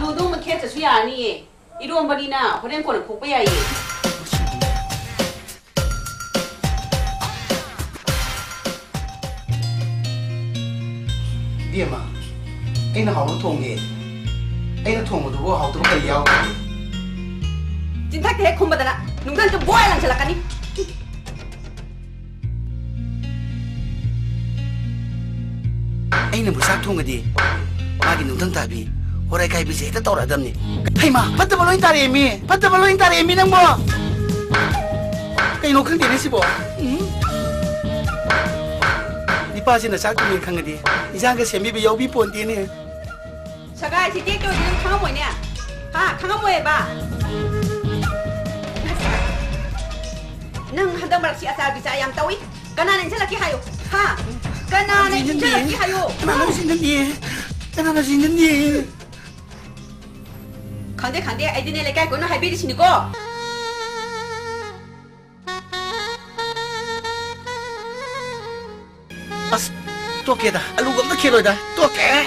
아무도 못 캐쳐 수야 아니. 이런 말이나 호랭 거는 복배야 이. 비엠아, 애는 하루 통해. 애는 통으로 뭐 하루 또 그래요. 진짜 개 콤바다나. 농산 좀 뭐야 랑철라까니? 애는 무사 통거디. 마기 농당 답이. 호라이 가입이 해다 떠라담니. 헤이마, 받다발로 인타리미. 받다발로 인타리미 능 뭐. 그이 노큰 데는 시보. 이빠지는 작두면 강거디. 이상하게 셈비비 여비 본디니. 자가 지게 교 지금 강한 뭐냐? 아, 강한 뭐 해봐. 능 한달 말씩 아사 비자 양 따위. 까나는 찰라키 하요. 하. 까나는 찰라키 하요. 까나는 신는디. 까나는 신는디. 간대 아이디네 레가 거는 하이비리 신이고. 아스, 또 깨다. 알루가 또 깨로다. 또 깨.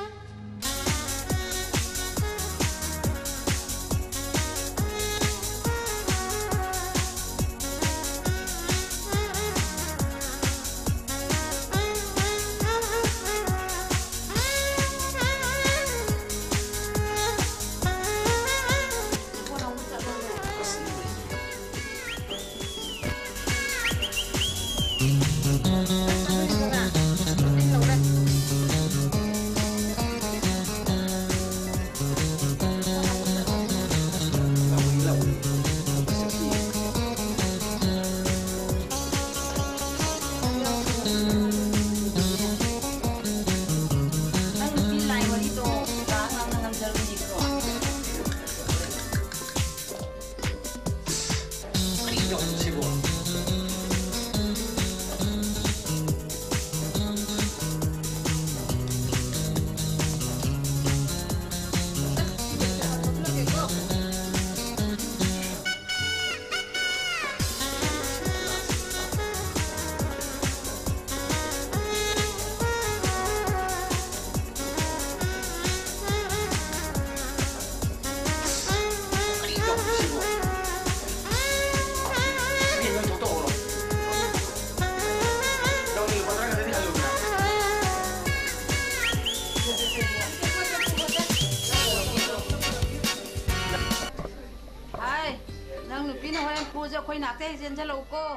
Khôi nạc thế dân cho lâu cô.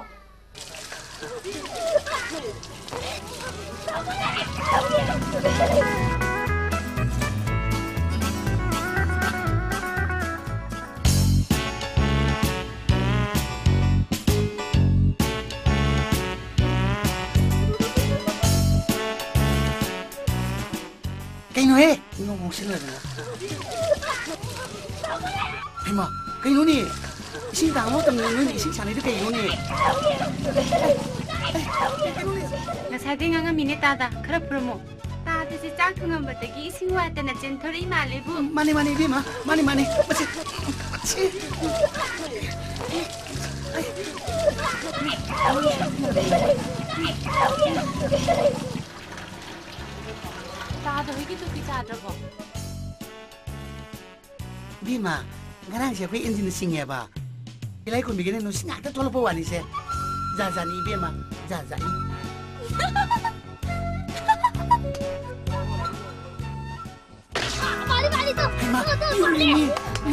Cái nó ấy, nó không xin lời nữa. Hey mà, cái nó nè. Xin tao nó tầm người xin sản này được cái nó nè. Ngasadi nga minita kara promo. Ta si chak thungam batagi singwa ta na chen thori ma lebu. Mane bi ma, mane. Bachi. Ta da higi tu pizza drabo. Bi ma, ngarang siya ko engine singya ba. Ilai ko bigyan no singa ta tolo po wani se. Zazani bi ma, zazani. Bali to. Hey ma, yuri.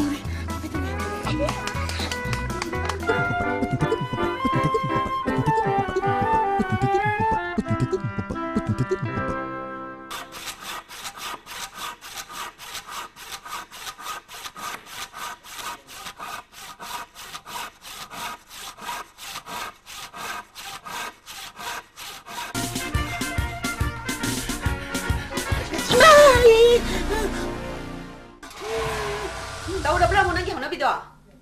Đâu đập ra một năng kiểu nó bị đỏ.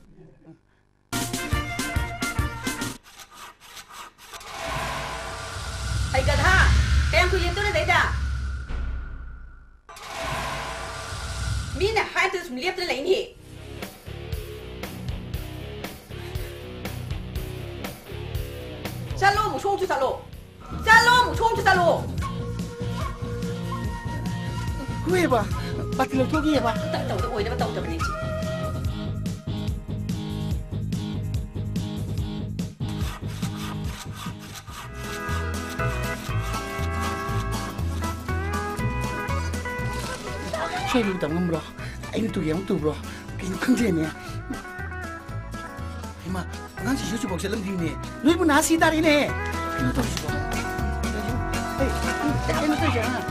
Thầy cần ha, em cứ liên tục đến đấy đã. Mình là hai từ súng liệp tới lấy nhỉ. Xa lô một chung cho xa lô. Xa lô một chung cho xa lô. Gue ba, pati lo togi ya, Pak. Tahu tuh, oi, tahu tuh beli. Saya lu tanggung bro, ini tuh yang tuh bro, kayak kerja nih. Emang, nggak sih coba saya lagi nih, lu pun nasi tadi nih. Ini tuh sih bro. Ini tuh jangan,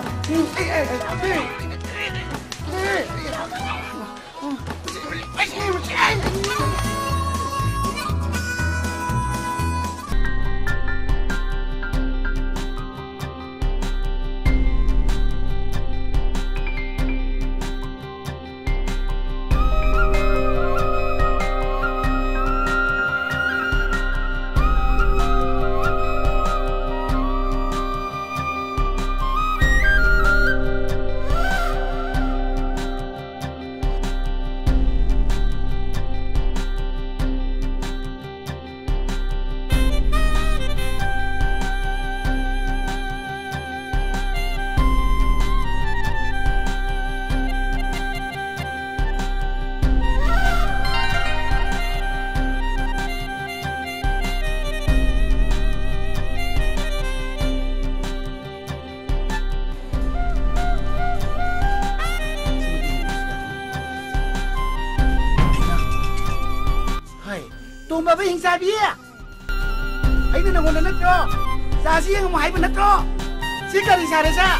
Tumba ba hingsa biya? Ay na nanguna na to. Sasi yang mahal na to. Sika rin sa resa.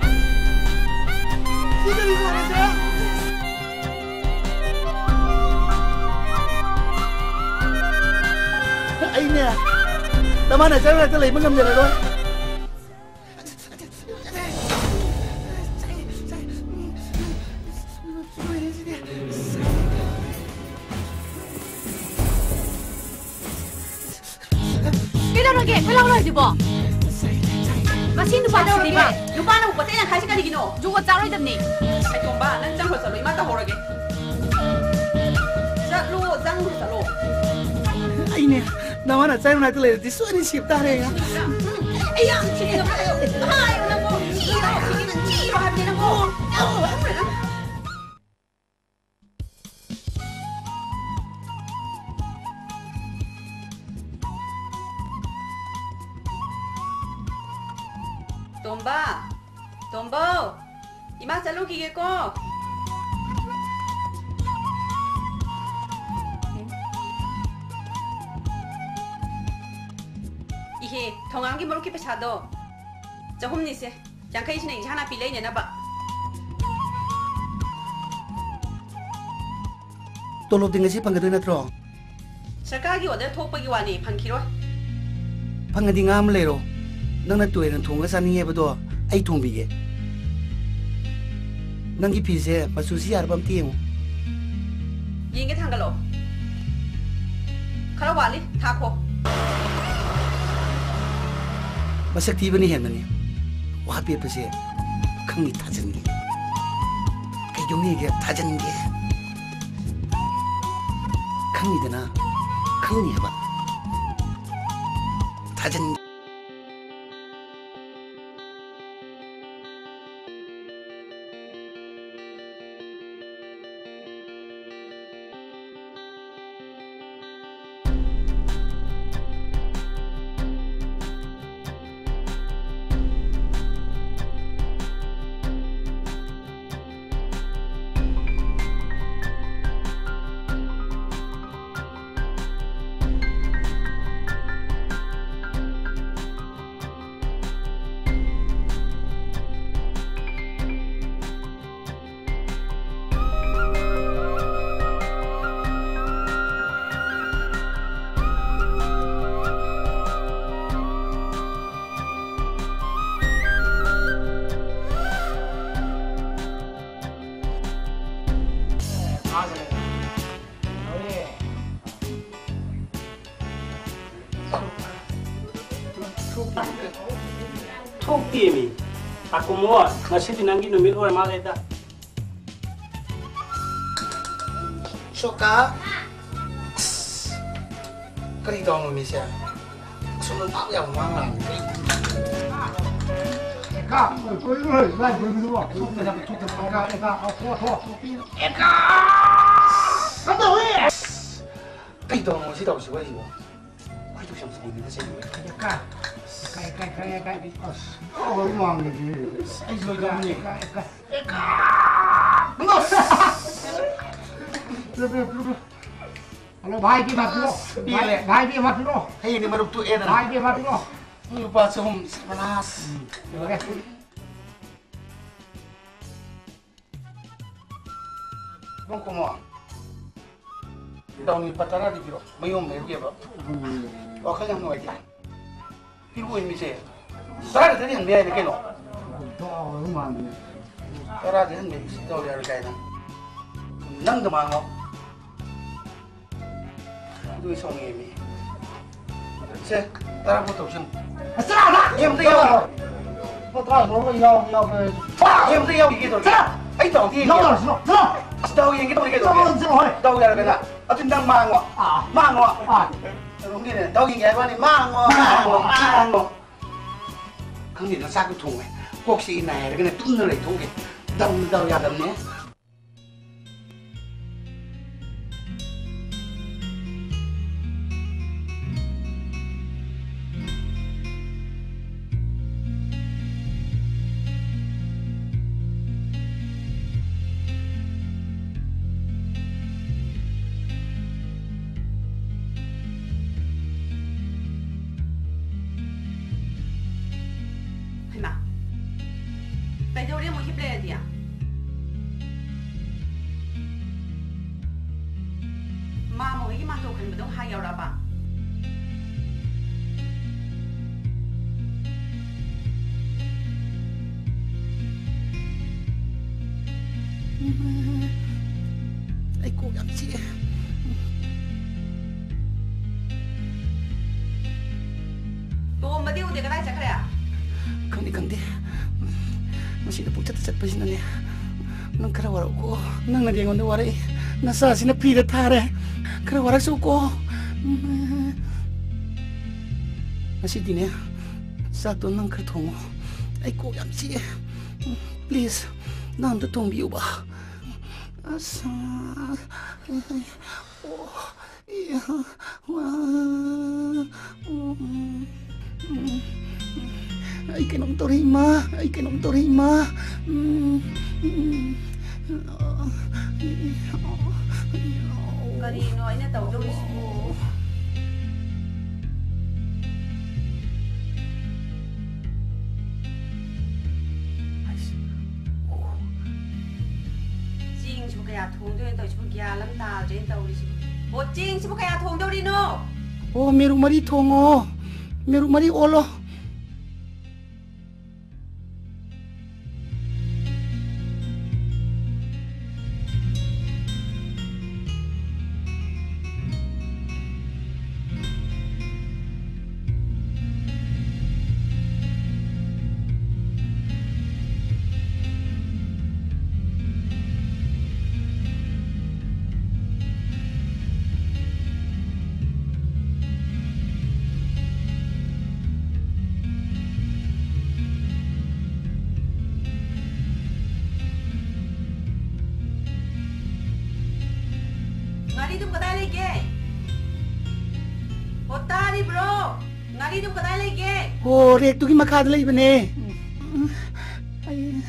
Sika rin sa resa. Ay niya. Tama na, sa'yo na talay. Mangamya na doon. Lagi, kailang lagi po. Masin lupa na di ba? Lupa na ko tayo kasi kali gino. Jugo taro ito ni. Ay tumba, nang jang sa lo, imata horage. Sa lo, jang sa lo. Ay niya, naman at sa'yo na talay. Di so ni sip tare ya. Ay, sige na kayo. Ay, wala mo. Sige na, habi na mo. Tombo, ima sa lugi ko. Ihe, 통한기 모르게 배차도. 저 홈니세, 양카이시네 이제 하나 빌레이네 나봐. Tolong tinggal si panggadoi na tro. सरकार order थोपगी वानी 판키로. Pangadi ngam lero. Nang natuloy ng tunga sa niya ba do? Ay tumbige. Nang ipise, masusi arbam tiyo. Yingge tanggalo. Karawali, tako. Masaktiba ni Henry. Wapi pa siya. Kang itajan niya. Kayong niya tajan niya. Kang ita na. Kang niya ba? Tajan niya. Timi, aku mau ngasih dinanggi numit orang maleta. Soka, kali dong misya, semua tak yang mana? Eka, lai berdua. Eka, Eka. Kan đâu ấy? Cái đồ mà chỉ đầu sửa gì vậy? Quay tôi xem gì nó sẽ được. Eka. Ôi ngon gì? Ai rồi đâu nhỉ? Eka. Đúng rồi. Halo, bahaya dia mati lo. Bahaya dia mati lo. Hay ini baru tuh edan. Bahaya dia mati lo. Lupa sehum panas. Oke. Bang komo. Daun ni patara di biro. Mayom me dia ba. Wa kanya mo dia. Piru ini se. Sara tadi yang dia ni keno. Tuh, rumah ni. Sara dia ni tahu dia ada na. Nang de mango. Dui song ini. Se, tara mo tau sim. Asal dah. Em tu yêu. Potong semua yêu ke. Em tu yêu gitu. Ai tahu dia. No. Tahu yang gitu gitu. Semua. Tahu dia ada. Atau nang mango. Mango. Đúng như này, đâu nhìn vậy ba này mang không nhìn nó sao cái thùng này, quốc sĩ này cái này tung nó lại thùng cái đâm đâu ra đâm nhé. Ai cố gắng chị. Tuh, mati udah kena cakap ya? Kang di. Masih ada pucat pa sih nanya. Nang kara warak ko, nang na dia ngonde warai. Nasa sina pida thare. Kara warak su ko. Masih di ne. Satu nang kara thongo. Ai cố gắng chị. Please, nang tu thong biu ba. Asa. Ay que no torima, ay que no torima. Karino ay nataw daw isko. Jing siapa kaya thong daw ito siapa kaya lam ta daw ito isko. O jing siapa kaya thong daw rino? Oh, merong mari thongo, merong mari olo. Ngari dum kadai lagi? Otari bro, ngari dum kadai lagi? Oh, rek tu ki makad lai bane. Ay.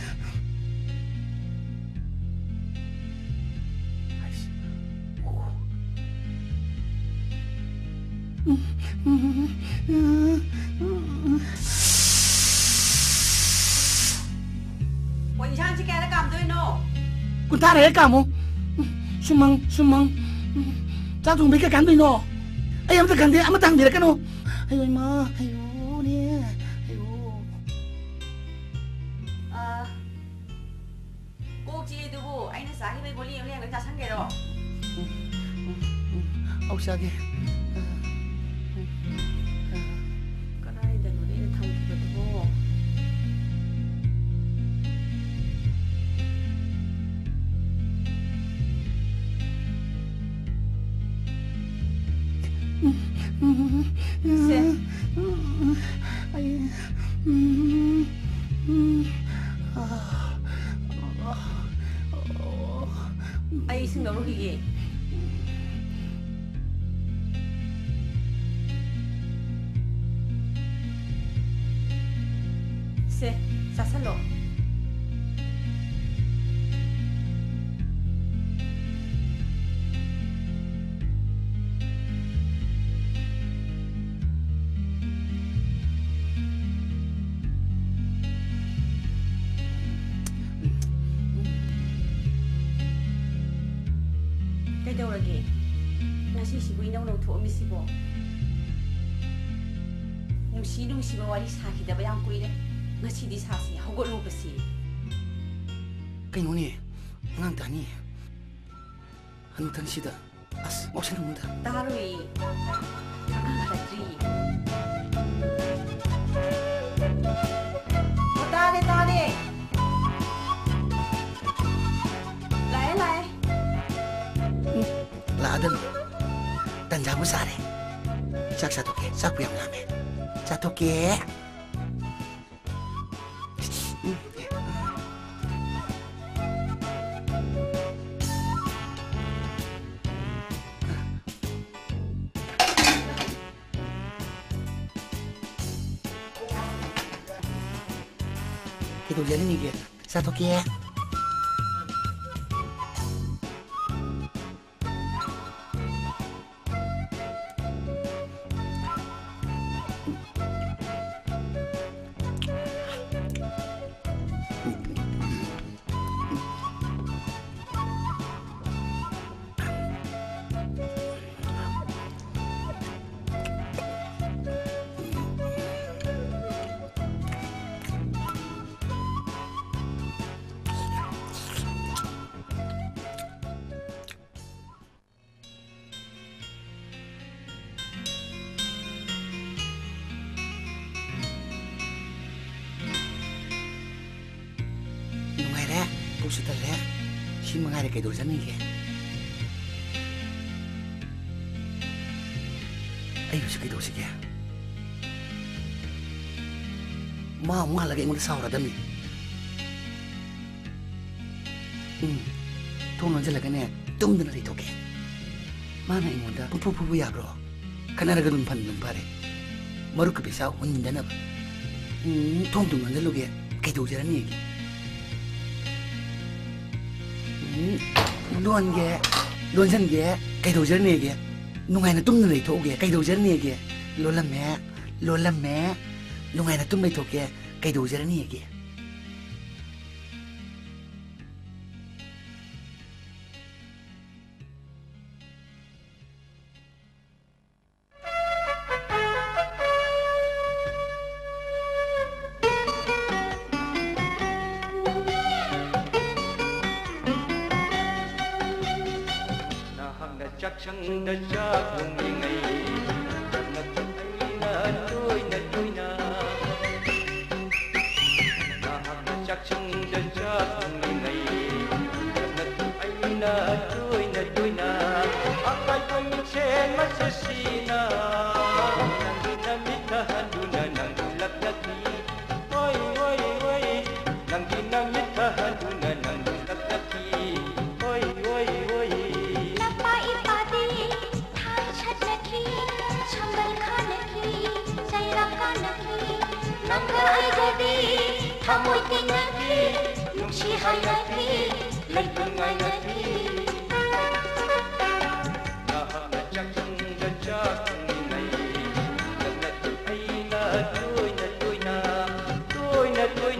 Quỳnh Trang chỉ kẻ đã cầm tôi nô. Kun ta rek kamu. Sumang. Satu mereka kan tu no. Ayam tu kan dia amat tang dia kan no. Ayo ma, ayo ni, ayo. Cô chị tôi bu, anh nó sáng cái bố liêm liêm cái chả sáng kẻ rồi. Ông sao kì? Cái này để nó đi thằng kia tôi bu. Ai ising lawrukhige. Se, sasalo. Kaidaurage. Ngasisibu inaw thuamisibo. Nungsiba wari sakidaba yang kuire. Ngasidi sasi hogolubasi. Kainoni ngang tani. Anu tan sida. As motion munda. Tarui. Angalatri. Tare. Lai. Ladan. Tanjamu sare. Sak satu ke, sak yang lame. Satu ke. Itu jadi nih, satu ke. Sudah si mengare kay dosan ni ke. Ayo si kay dosi ke. Ma lagi ngul sahur dami. Tuh nanti lagi ni tum dan itu ke. Mana ingin dah pupu ya bro. Karena ada numpan numpare. Maru kebisa undan apa. Tuh nanti lu ke kay dosan ni ke. Luan san ge kay đầu giờ này ge nung ngày na tum na thổ ge kay đầu giờ này ge lo lam mẹ nung ngày na tum na thổ ge kay đầu giờ này ge chẳng đã cha cùng ngày ngày na tôi na chắc chẳng đã cha cùng ngày ngày na tôi na akai pun chen masa sina na mita handuna nang lak laki oi nang dina mita handuna nang lak laki oi Nangkai jadi hamoi tingati nungsi hayati lentungai ngati Naha ngajak ngajak ngai Nagna tu aina tuina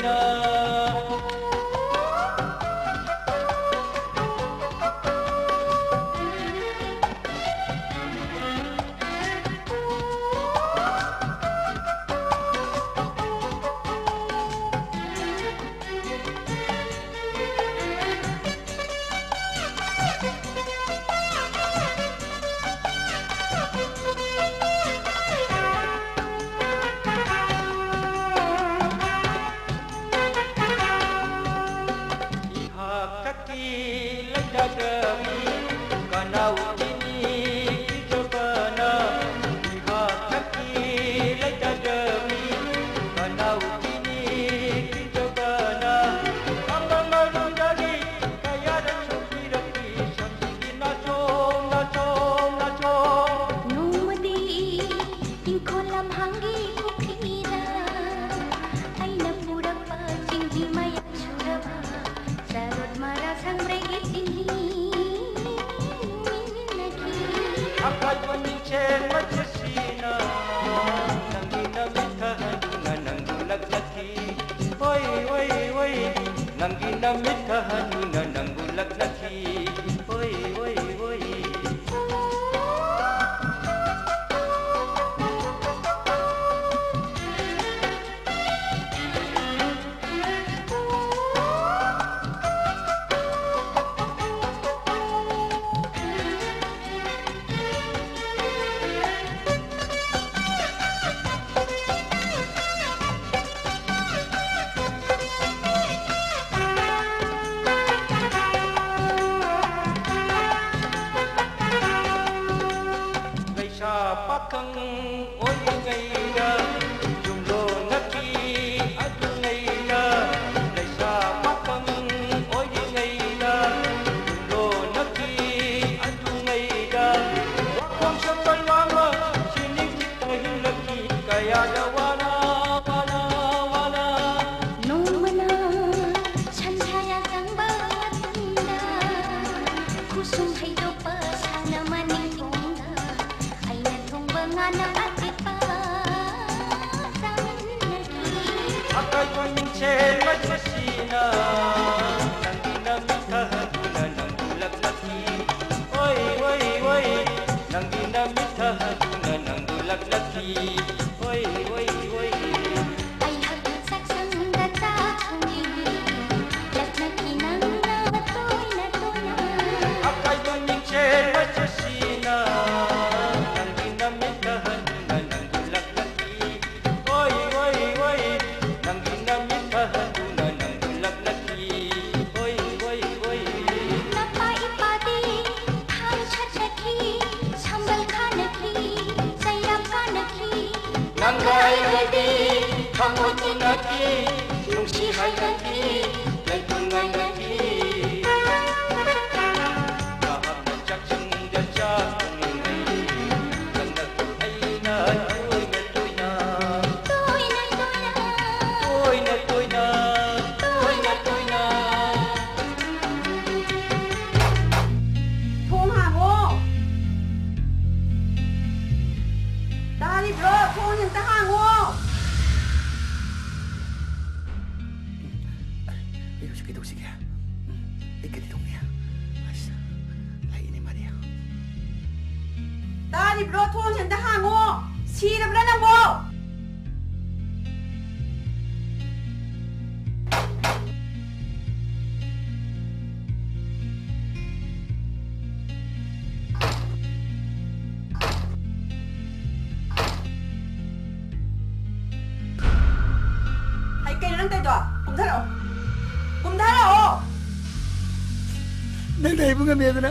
Medana,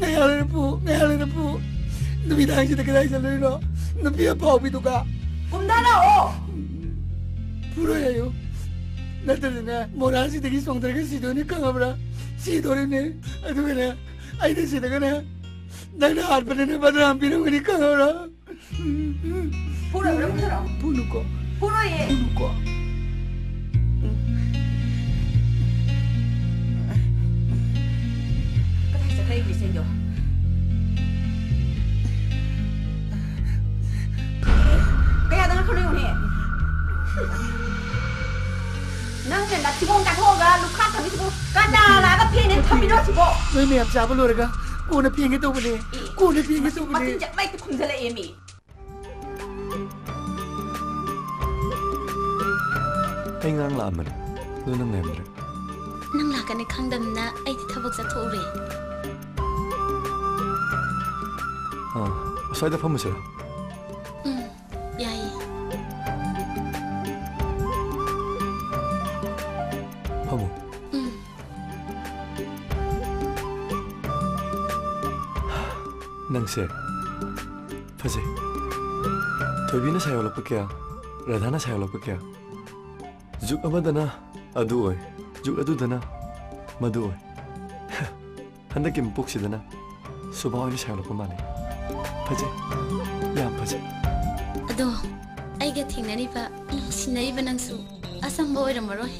Nayalapu, the Vidang to the Gazalino, the Pia Poppy to go. Umdana, Purayo, Natalina, Morasi, the Gisong, the Sidoni Camabra, Sidorine, Aduna, I did see the Gana, then the husband and Madame Pino when he Camara. Punuko, Punuko. Disenyo. Kaya dengan kau ni, nang sen dah cibong kat hoga, luka kami cibong, kada lah, kau pian ni kami dua cibong. Ni apa siapa lu rega? Kau nak pian itu boleh? Kau nak pian itu boleh? Mati jat baik tu pun salah Amy. Engang lama, lu nang ngemre. Nang lakan ni kang dam na, ay di tabak sa tore. Saya dah faham sih. Ya. Faham. Nang se. Fase. Tobi na sayo lapa kya? Radha na sayo lapa kya? Juk amadana adu oi. Juk adu dana madu oi. Handa kim puk si dana. Subaw ni sayo lapa mali. Fase. Ya fase. Ado, ay gating na ni pa. Sinay ba nang su? Asam ba oi ramaroi?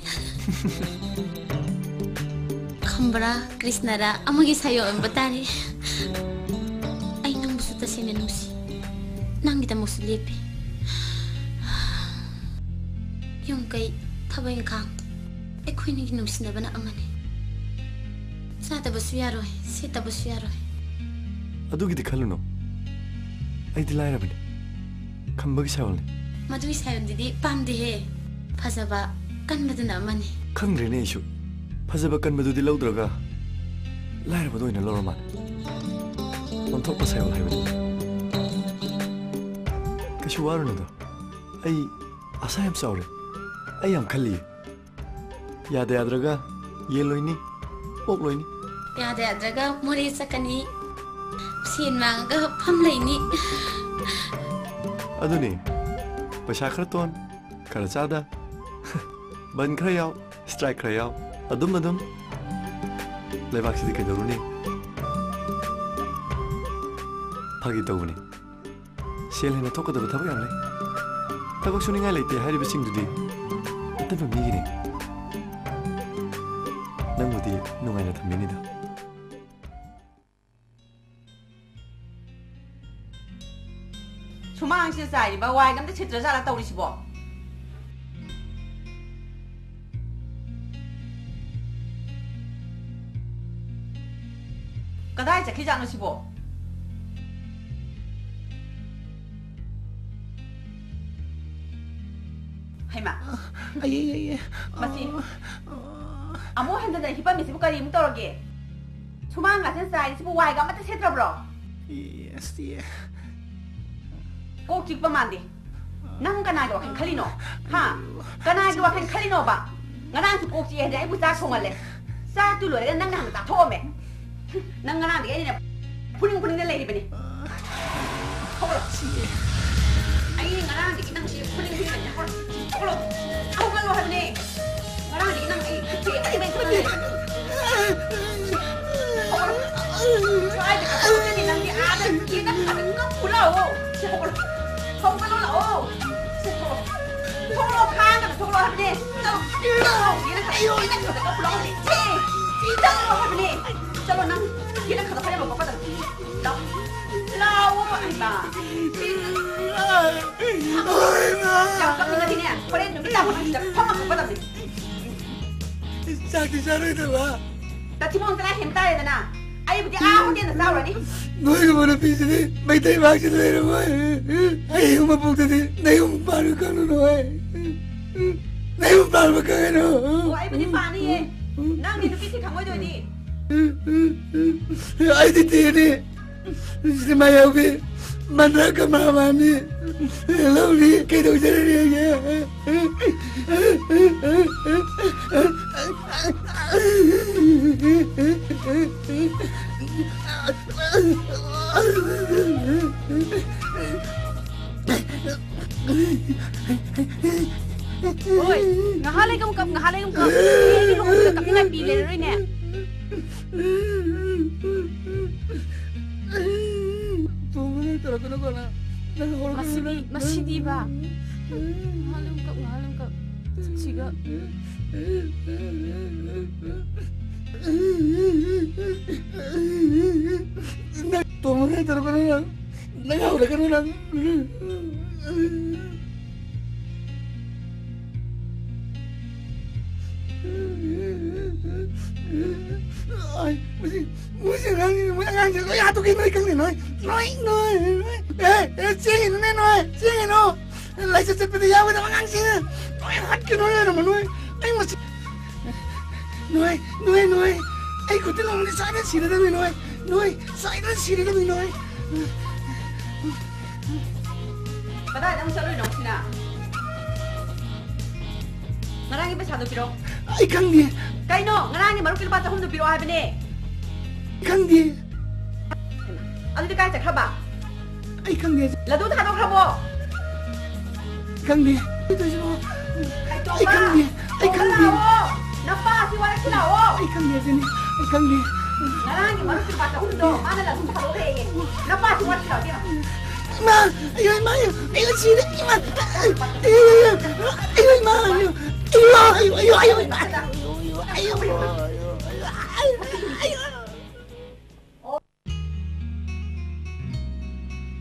Kambara, Krishnara, amagi sayo ang batari. Ay nang busuta tasena nusi nang kita musu lepi yung kay thabay kang ekhoi ni nusi na bana amane sa tabasu yaroi se tabasu yaroi ꯑꯗꯨꯒꯤꯗꯤ ꯈꯜꯂꯨꯅꯣ ꯑꯩꯗꯤ ꯂꯥꯏꯔꯕꯅꯤ ꯈꯝꯕꯒꯤ ꯁꯥꯏꯋꯜꯅꯤ ꯃꯗꯨꯒꯤ ꯁꯥꯏꯋꯜꯗꯨꯗꯤ ꯄꯥꯝꯗꯦꯍꯦ ꯐꯖꯕ ꯀꯟꯕꯗꯨꯅ ꯑꯃꯅꯤ ꯈꯪꯗ꯭ꯔꯦꯅꯦ ꯑꯩꯁꯨ ꯐꯖꯕ ꯀꯟꯕꯗꯨꯗꯤ ꯂꯧꯗ꯭ꯔꯒ ꯂꯥꯏꯔꯕꯗ ꯑꯣꯏꯅ ꯂꯧꯔ ꯃꯥꯜꯂꯦ ꯑꯣꯟꯊꯣꯛꯄ ꯁꯥꯏꯋꯜ ꯍꯥꯏꯕꯅꯤ ꯀꯩꯁꯨ ꯋꯥꯔꯨꯅꯨꯗ ꯑꯩ ꯑꯁꯥ ꯌꯥꯝ ꯆꯥꯎꯔꯦ ꯑꯩ ꯌꯥꯝ ꯈꯜꯂꯤꯌꯦ ꯌꯥꯗ ꯌꯥꯗ꯭ꯔꯒ ꯌꯦꯟ ꯂꯣꯏꯅꯤ ꯑꯣꯛ ꯂꯣꯏꯅꯤ ꯌꯥꯗ ꯌꯥꯗ꯭ꯔꯒ ꯃꯣꯔꯦ ꯆꯠꯀꯅꯤ ꯁꯦꯟ ꯃꯥꯡꯉꯒ ꯐꯝ ꯂꯩꯅꯤ ꯑꯗꯨꯅꯤ ꯄꯩꯁꯥ ꯈꯔ ꯇꯣꯟ ꯈꯔ ꯆꯥꯗ ꯕꯟ ꯈꯔ ꯌꯥꯎ ꯁ꯭ꯇ꯭ꯔꯥꯏꯛ ꯈꯔ ꯌꯥꯎ ꯑꯗꯨꯝ ꯂꯩꯕꯥꯛꯁꯤꯗꯤ ꯀꯩꯗꯧꯔꯨꯅꯤ ꯐꯥꯒꯤ ꯇꯧꯕꯅꯤ ꯁꯦꯜ ꯍꯦꯟꯅ ꯊꯣꯛꯀꯗꯕ ꯊꯕꯛ ꯌꯥꯝ ꯂꯩ ꯊꯕꯛ ꯁꯨꯅꯤꯡꯉꯥꯏ ꯂꯩꯇꯦ ꯍꯥꯏꯔꯤꯕꯁꯤꯡꯗꯨꯗꯤ ꯑꯇꯟꯕ ꯃꯤꯒꯤꯅꯤ ꯅꯪꯕꯨꯗꯤ ꯅꯨꯡꯉꯥꯏꯅ ꯊꯝꯃꯤꯅꯤꯗ 수망씨 쌀이봐 와이 근데 제대로 잘랐다 우리 집어 그다이 자키지 않으 집어 하이마 아예 맞지 아무 핸드는 히밤이 집까지 임 떨어게 수망 같은 쌀이 집어 와이가 맞다 제대로 불어 예 꼭 직범한데 난 가나게 와칸 칼리노 하 가나게 와칸 칼리노 봐 가나한테 꼭 지에 내 부자 총할래 싸두 로에 난 가는 다 토메 난 가나게 얘네 푸링 내 레이비니 호로 아이 가나게 난 푸링 내 호로 아우 가로 하네 가나게 난 이 아니 왜 그러니 호로 아이 그 난게 아들 얘가 가는 거 불러오 호로 không có lỗ thô lỗ khang mà thô lỗ hả nè đâu gì nó yêu nó không có lỗ gì chi đâu hả nè cho nó nâng gì nó không có phải là một cái đâu lâu mà anh bà chào các người thì nè có đến những cái làm mà không mà không có làm gì sao thì sao đây được à ta chỉ mong cái này hiện tay rồi nè ai bây giờ áo cái là sao rồi đi nói cái mà nó bị gì đấy mấy tay bác cho đây rồi ai không mà buộc thế này không phá được con rồi này không phá được cái nó ai bây giờ phá đi năng đi nó cái gì thằng ấy rồi đi ai thì tiền đi xem mai đâu cái mình ra cái mà đi lâu đi cái đầu chân đi nhé ôi ngã lấy công cặp cái lúc được cặp như này bị lên rồi nè masih di ba halung kap siga tunggu nih terus kan nggak udah kan udah ai mesti ngang có ya tôi kia nói cái này nói chiên này nói chiên nó lại sẽ bây giờ bây giờ ngang chiên nói hết cái nói này mà nói anh mà nói anh có tin không đi sai đến xí đấy mình nói sai đến xí đấy mình nói cái này đang chơi nó xin à ngarang iba sado piro ai kang dia kai no ngarang ni maru kilo bata hundu piro ha bene kang dia adu di kai cha khaba ai kang dia ladu tha do khabo kang dia itu semua ai kang dia na pa si wala sila o ai kang dia sini ai kang dia ngarang ni maru kilo bata hundu mana la hundu khalo he na pa si wala sila dia ma ayo sini ma ayo ma ayo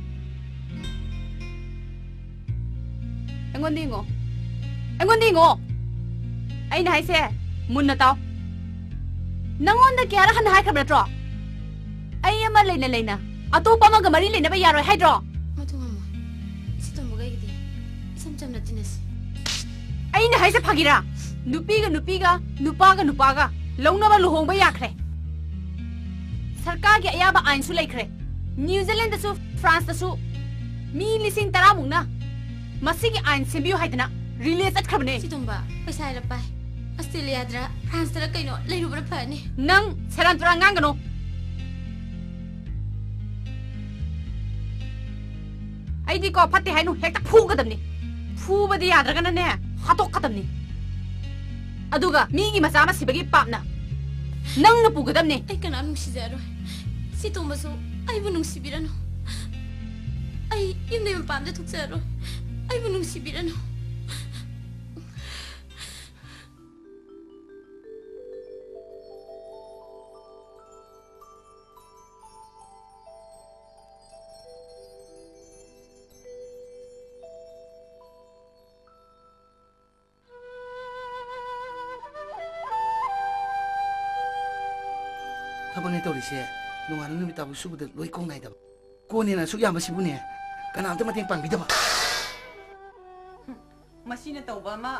ꯑꯩꯉꯣꯟꯗ ꯌꯦꯡꯉꯣ ꯑꯩꯉꯣꯟꯗ ꯌꯦꯡꯉꯣ ꯑꯩꯅ ꯍꯥꯏꯁꯦ ꯃꯨꯟꯅ ꯇꯥꯎ ꯅꯪꯉꯣꯟꯗ ꯀꯌꯥꯔꯛ ꯍꯟꯅ ꯍꯥꯏꯈ꯭ꯔꯕ ꯅꯠꯇ꯭ꯔꯣ ꯑꯩ ꯑꯃ ꯂꯩꯅ ꯑꯇꯣꯞꯄ ꯑꯃꯒ ꯃꯔꯤ ꯂꯩꯅꯕ ꯌꯥꯔꯣꯏ ꯍꯥꯏꯗ꯭ꯔꯣ ꯃꯗꯨ ꯉꯝꯃꯣꯏ ꯁꯤ ꯇꯣꯝꯕꯒ ꯑꯩꯒꯤꯗꯤ ꯏꯁꯝ ꯆꯝꯅ ꯇꯤꯟꯅꯁꯤ ꯑꯩꯅ ꯍꯥꯏꯁꯦ ꯐꯥꯒꯤꯔꯥ ꯅꯨꯄꯤꯒ ꯅꯨꯄꯥꯒ ꯅꯨꯄꯥꯒ ꯂꯧꯅꯕ ꯂꯨꯍꯣꯡꯕ ꯌꯥꯈ꯭ꯔꯦ ꯁꯔꯀꯥꯔꯒꯤ ꯑꯌꯥꯕ ꯑꯥꯏꯟꯁꯨ ꯂꯩꯈ꯭ꯔꯦ ꯅ꯭ꯌꯨꯖꯤꯂꯦꯟꯗꯁꯨ ꯐ꯭ꯔꯥꯟꯁꯇꯁꯨ ꯃꯤ 10,000ꯃꯨꯛꯅ ꯃꯁꯤꯒꯤ ꯑꯥꯏꯟ ꯁꯦꯝꯕꯤꯌꯨ ꯍꯥꯏꯗꯅ ꯔꯤꯂꯦ ꯆꯠꯈ꯭ꯔꯕꯅꯦ ꯁꯤ ꯇꯣꯝꯕ ꯄꯩꯁꯥ ꯍꯥꯏꯔ ꯄꯥꯏ ꯑꯁꯇ꯭ꯔꯦꯂꯤꯌꯥꯗꯔ ꯐ꯭ꯔꯥꯟꯁꯇꯔ ꯀꯩꯅꯣ ꯂꯩꯔꯨꯕꯅ ꯐꯅꯤ ꯅꯪ ꯁꯦꯔꯥꯟ ꯇꯨꯔꯥꯟ ꯉꯥꯡꯒꯅꯨ ꯑꯩꯗꯤꯀꯣ ꯐꯠꯇꯦ ꯍꯥꯏꯅꯨ ꯍꯦꯛꯇ ꯐꯨꯒꯗꯕꯅꯤ ꯐꯨꯕꯗꯤ ꯌꯥꯗ꯭ꯔꯒꯅꯅꯦ ꯍꯥꯠꯇꯣꯛꯀꯗꯕꯅꯤ ꯑꯗꯨꯒ ꯃꯤꯒꯤ ꯃꯆꯥ ꯑꯃ ꯁꯤꯕꯒꯤ ꯄꯥꯞꯅ ꯅꯪꯅ ꯄꯨꯒꯗꯕꯅꯤ ꯑꯩ ꯀꯅꯥꯝ ꯅꯨꯡꯁꯤꯖꯔꯣꯏ ꯁꯤ ꯇꯣꯝꯕꯁꯨ ꯑꯩꯕꯨ ꯅꯨꯡꯁꯤꯕꯤꯔꯅꯨ ꯑꯩ ꯌꯨꯝꯗꯩ ꯃꯄꯥꯟꯗ ꯊꯣꯛꯆꯔꯣꯏ ꯑꯩꯕꯨ ꯅꯨꯡꯁꯤꯕꯤꯔꯅꯨ ꯊꯕꯛꯅꯦ ꯇꯧꯔꯤꯁꯦ ꯅꯣꯡꯉꯥꯟꯕ ꯅꯨꯃꯤꯠ ꯇꯥꯕ ꯁꯨꯕꯗ ꯂꯣꯏ ꯀꯣꯡꯅꯥꯏꯗꯕ ꯀꯣꯟꯅꯦꯅ ꯑꯁꯨꯛ ꯌꯥꯝꯕꯁꯤꯕꯨꯅꯦ ꯀꯅꯥꯝꯇ ꯃꯇꯦꯡ ꯄꯥꯡꯕꯤꯗꯕ ꯃꯁꯤꯅ ꯇꯧꯕ ꯑꯃ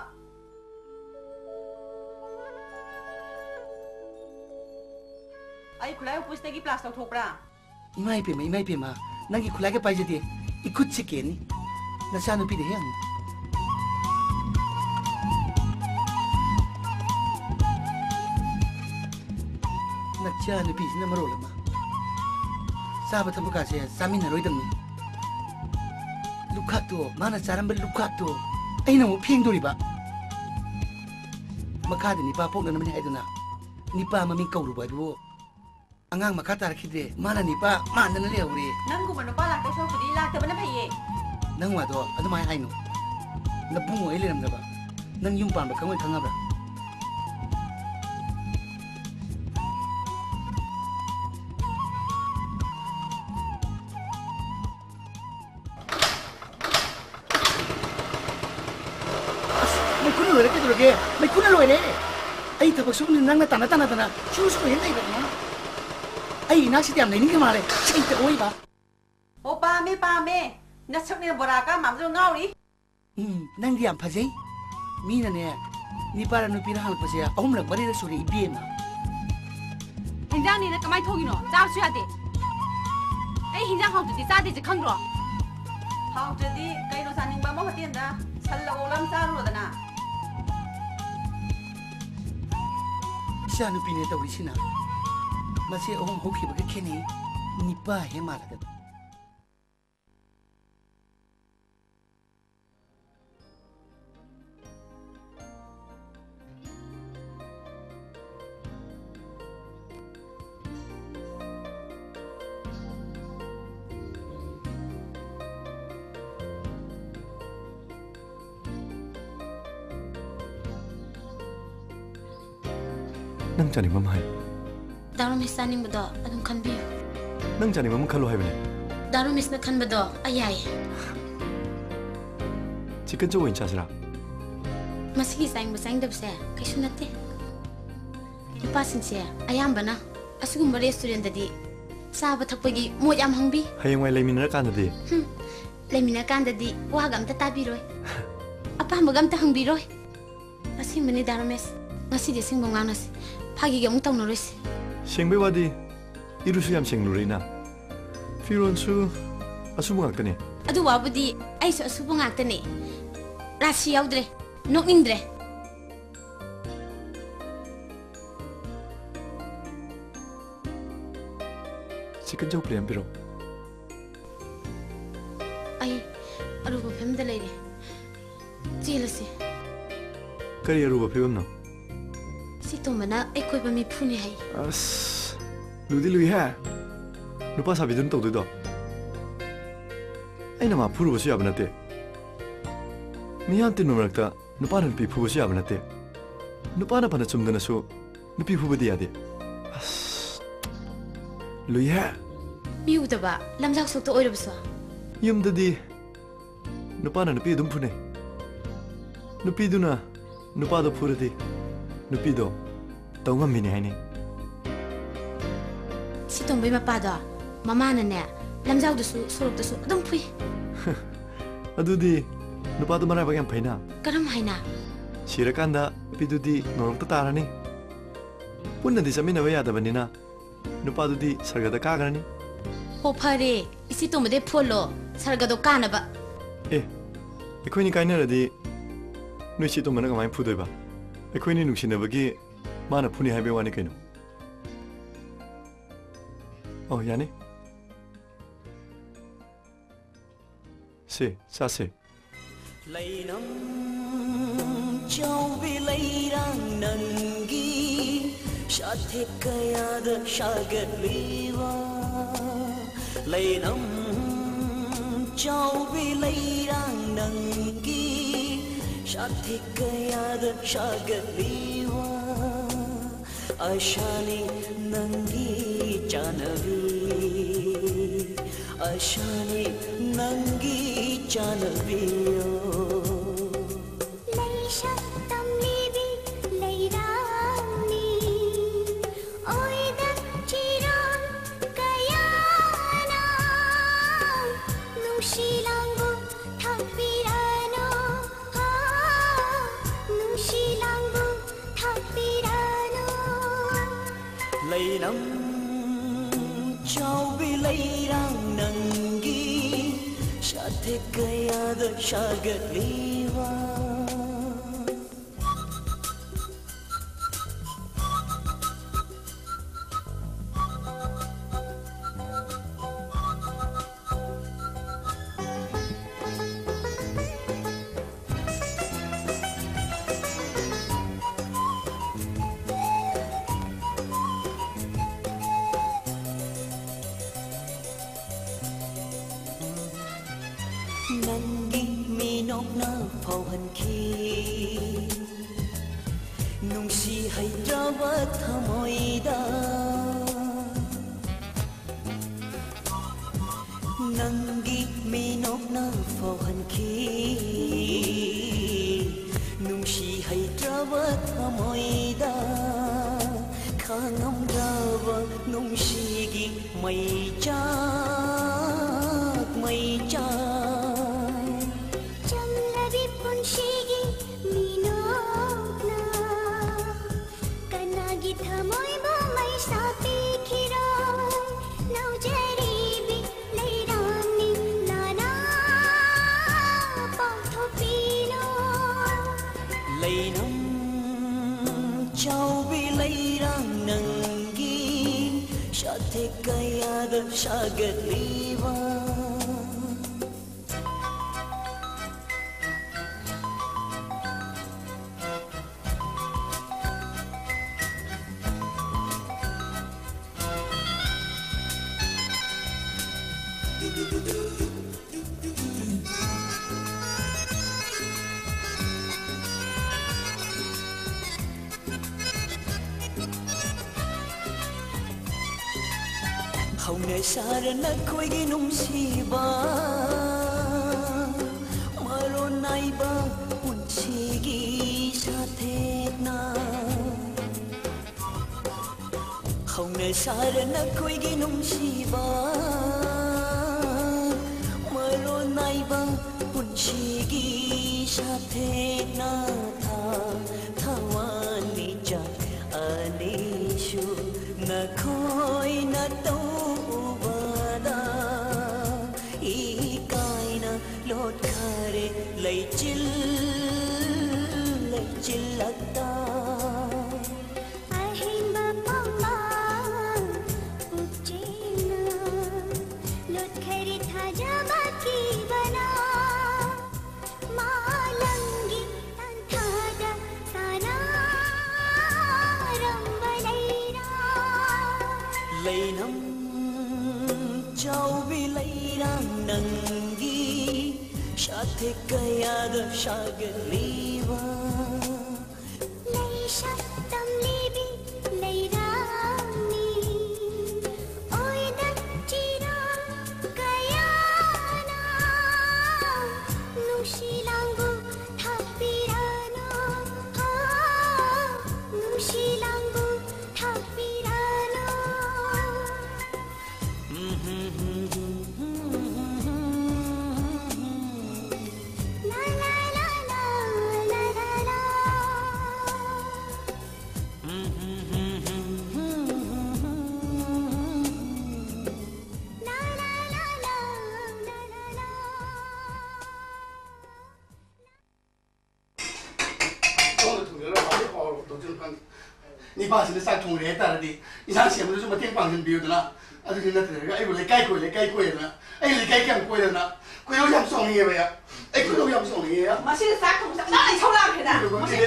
ꯑꯩ ꯈꯨꯠꯂꯥꯏ ꯎꯄꯨꯁꯇꯒꯤ ꯄ꯭ꯂꯥꯁ ꯇꯧꯊꯣꯛꯄ꯭ꯔꯥ ꯏꯃꯥ ꯏꯄꯦꯝꯃ ꯅꯪꯒꯤ ꯈꯨꯠꯂꯥꯏꯒ ꯄꯥꯏꯖꯗꯦ 이쿠 치게니 나샤누 피데 형 나샤누 피시나 마로라마 사바 타부카세 사미나 로이담니 루카토 마나 사람바 루카토 아이나 뭐 핑도리바 마카데 니파 폭나나마니 하이도나 니파 마밍 까우루바이보 angang makata rakide mana nipa mana na le uri nang gu mano pala to so kudi la ta bana phaye nang wa do adumai hainu na bungo eliram da ba nang yum pam ba kangoi khangabra mai kuna lore ke droge mai kuna lore ai tabak su nang na tana chu su yen dai ba ai nasi tiam này cái mà này chạy tới ôi bà ô ba mẹ nó sắp nên bora cá mắm rồi ngao đi nang diam phá giấy mi nè ni para nu pira hal pase ông là bari suri bi mà hinjang ni na kamai thogi no cha su ya de ai hinjang hau de cha de je khang ro hau de di kai no saning ba mo hatien da sal la olam sa ro da na sa nu pi ne tawri sina masih orang hoki bagai kini nipa hemat ada. Nang cari mama hai. Darum hisaning bado adum khanbi nang jani mam khalo hai bane darum hisna khan bado ayai chicken jo in chasra masigi sang dab se kaisu nate ipa sinse ayam bana asugum restaurant dadi saba thakpagi mo yam hangbi hayeng wai lemin ra kan dadi lemina kan dadi wa gam ta tabi roi apa magam ta hangbi roi asim mani darumes masigi sing bonganas phagi gam tong noris Sengbe wadi irusu yam seng lurina firon su asubu ngakane adu wabudi ai su asubu ngakane rasi yaudre nok indre chicken jau plem piro ai aruba phim da leire jelasi kari aruba phim no si to mana ai koi ba mi phuni hai as ludi lui ha nupa sabi dun to do ai na ma phuru su yab na te mi han tin nurakta nupa nan pi phu su yab na te nupa na pana chum dana su nupi phu badi ade as lui ha mi u da ba lamjak sok to oirab so yum dadi nupa na nupi dum phune नुपीदुना नुपादो फुरदी नुपीदो तौंगम मिने हाइने सी तोंबे मपादो ममानने लमजाउदसु सोरकदसु अदम फुई अदुदी नुपादो मराय Burgman फैना करम हाइना सिरकांदा नुपीदुदी नोरंगता तारानी पुन्नदी चमिनबा यादबनिना नुपादुदी सरगदा कागरनी हो फरे इसी तोंबदे follow सरगदो कानबा ए एखोइनी काइनरदी नुसी तोंबना कमाय फुदोइबा एखोइनी नुसिनबगी माना फुनी highway वानी canoe ओ यानी से सासे लैनम चौबे लैरां नंगी साथे कयाद शागलीवा लैनम चौबे लैरां नंगी साथे कयाद शागलीवा आशानी नंगी जानवी आशानी नंगी जानवियो लैशा तमलीबी लैरानी ओइदा चिरान कयाना नुशिलांगो थापिरानो नुशिलांगो थापिरानो लैनम चौबे लैरां नंगी साथे कयाद शागलीवा नंगी मीनोकना फावहनखी नुंसी हैद्राबा थमोइदा नंगी मीनोकना फावहनखी नुंसी हैद्राबा थमोइदा खांगमद्राबा नुंसीगी मैचाक चमलबी पुंशीगी मीनोकना कनागी थमोइबो मैसा पेखिरोय नौजरीबी लैरानी नाना पाथो पीलो लैनम चौबे लैरां नंगी साथे कयाद शागलीवा हौने सारन खोइगी नुंसीबा मरो नाइबा पुंसीगी साथेना हौने सारन खोइगी नुंसीबा मरो नाइबा पुंसीगी साथेना था थवानी जा अनीशु नखोई न तौबदा इकाइना लोट खरे लैचिल लगता अहिंबा पम्मा उपजेना लोट खरी था जबाकी बना मालंगी तंथादा साना रंबलैरा लैनम चौबे लैरां नंगी साथे कयाद शागलीवा Laishah तमलीबी लैरानी ओइदा चिरान कयाना नुशिलांगो थापिरानो นี่ป้าสิได้สักทงเรตาดีอีสานเสียมันจะมาเที่ยงปังจนบิวนะอันนี้นั่นเถอะไอ้บุเลยใกล้คุยเลยใกล้คุยนะไอ้เลยใกล้แก้มคุยเลยนะคุยเรายำส่งเงี้ยไปอ่ะไอ้คุยเรายำส่งเงี้ยมาสิสักทงสักนั่นไอ้เท่าไรกันนะ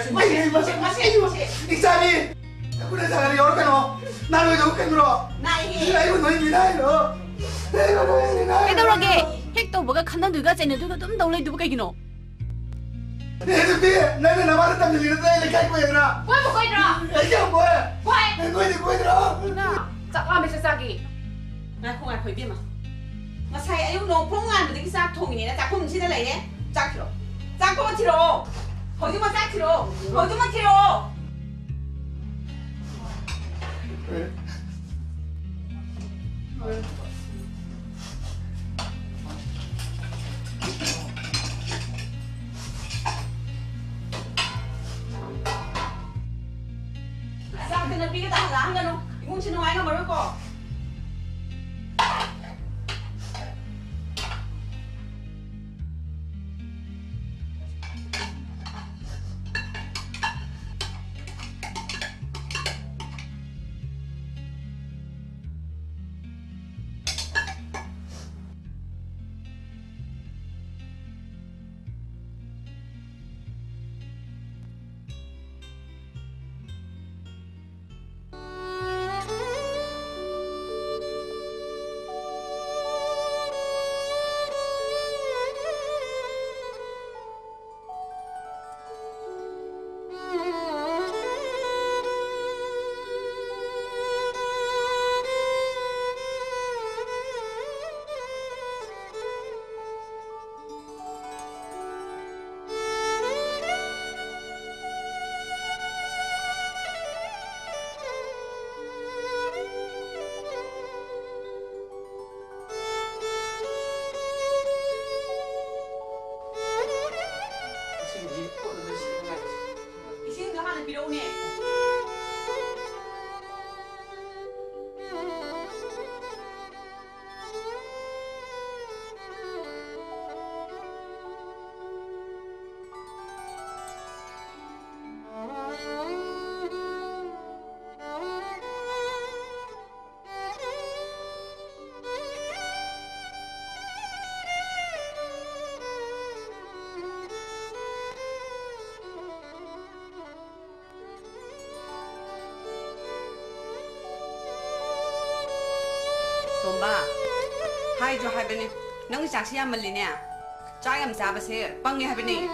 อีสานนี่คุณได้สักอะไรย้อนกันเนาะน่าเลยดูกันเนาะนายเฮ้ไอ้คุณไม่มีได้เนาะไอ้คุณไม่มีได้ 깨달아게 핵도 뭐가 칸나 누가 쟤네 누가 좀 놀래 누가 이기노 네드비 나는 나만을 담는 일을 내 가지고 있나 왜 먹고 있더라 이게 뭐야 왜 내 거지 보이더라 나 짝라면 세상이 นายคงงานคุยเบี้ยมาใส่อายุโนพงงานมาถึงสักทงอย่างนี้นะจากคุณชิดอะไรเนี่ยจากทีโรจากคุณทีโรขอยุ่งมาจากทีโรขอยุ่งมาทีโร Sao thì nó bị cái tảng láng gần không? Cũng chỉ nói nó mà nó có. Isin ka ng pilaw niya. Tomba, hai jo hai bene, nang saksiya malinya, cayam sabase, pangi hai bene.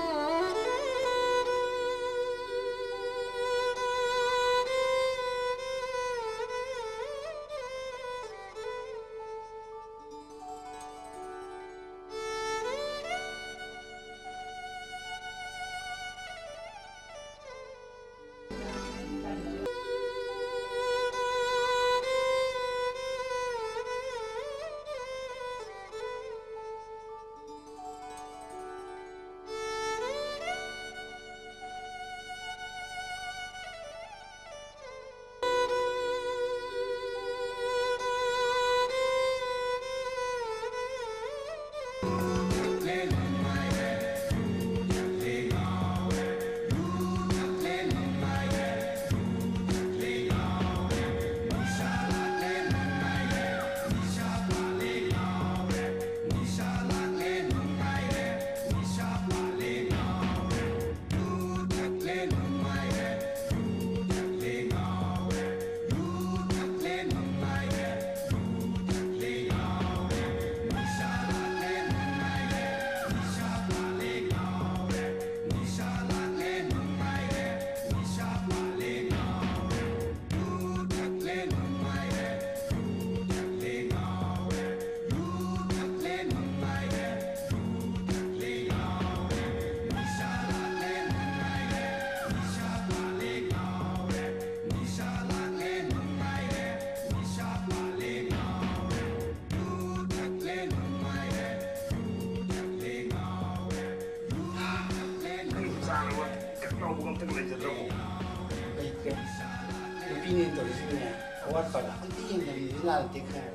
ꯄꯤꯅꯦ ꯇꯧꯔꯤꯁꯤꯅꯦ ꯑꯋꯥꯠꯄꯗ ꯑꯝꯇ ꯌꯦꯡꯗꯕꯤꯁꯤꯅ ꯅꯠꯇꯦ ꯈꯔ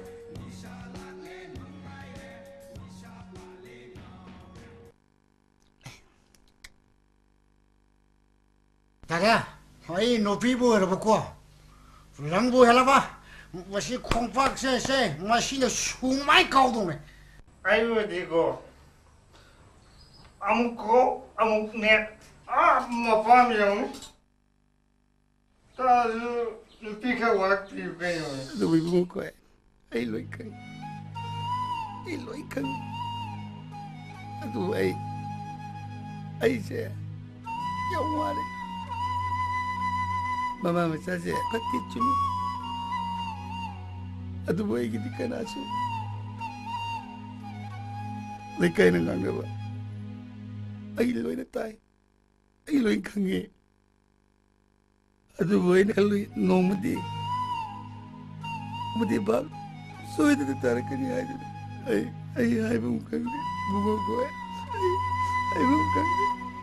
ꯇꯥꯔꯦ ꯑꯩ ꯅꯨꯄꯤꯕꯨ ꯑꯣꯏꯔꯕꯀꯣ ꯅꯪꯕꯨ ꯍꯦꯜꯂꯕ ꯃꯁꯤ ꯈꯣꯡꯄꯥꯛꯁꯦ ꯃꯁꯤꯅ ꯁꯨꯃꯥꯏ ꯀꯥꯎꯗꯧꯅꯦ ꯑꯩꯕꯨꯗꯤꯀꯣ ꯑꯃꯨꯛꯅꯦ ꯃꯄꯥꯝ ꯌꯧꯅꯤ ꯇꯥꯁꯨ ꯅꯨꯄꯤ ꯈꯔ ꯋꯥꯔꯛꯇ꯭ꯔꯤꯕ ꯀꯩꯅꯣ ꯑꯗꯨꯕꯨ ꯏꯕꯨꯡꯀꯣ ꯑꯩ ꯂꯣꯏ ꯈꯪꯉꯤ ꯑꯗꯨꯕꯨ ꯑꯩꯁꯦ ꯌꯥꯝ ꯋꯥꯔꯦ ꯃꯃꯥ ꯃꯆꯥꯁꯦ ꯐꯠꯇꯤ ꯆꯨꯝꯃꯤ ꯑꯗꯨꯕꯨ ꯑꯩꯒꯤꯗꯤ ꯀꯅꯥꯁꯨ ꯂꯩꯀꯥꯏꯅ ꯉꯥꯡꯅꯕ ꯑꯩ ꯂꯣꯏꯅ ꯇꯥꯏ ꯑꯩ ꯂꯣꯏ ꯈꯪꯉꯤ ꯑꯗꯨꯕꯨ ꯑꯩꯅ ꯈꯜꯂꯨꯏ ꯅꯣꯡꯃꯗꯤ ꯚꯥꯞ ꯁꯣꯏꯗꯅ ꯇꯥꯔꯛꯀꯅꯤ ꯍꯥꯏꯗꯨꯅ ꯑꯩ ꯍꯥꯏꯕ ꯈꯪꯗꯦ ꯕꯨꯡꯉꯣꯀꯣ ꯑꯩ ꯍꯥꯏꯕ ꯈꯪꯗꯦ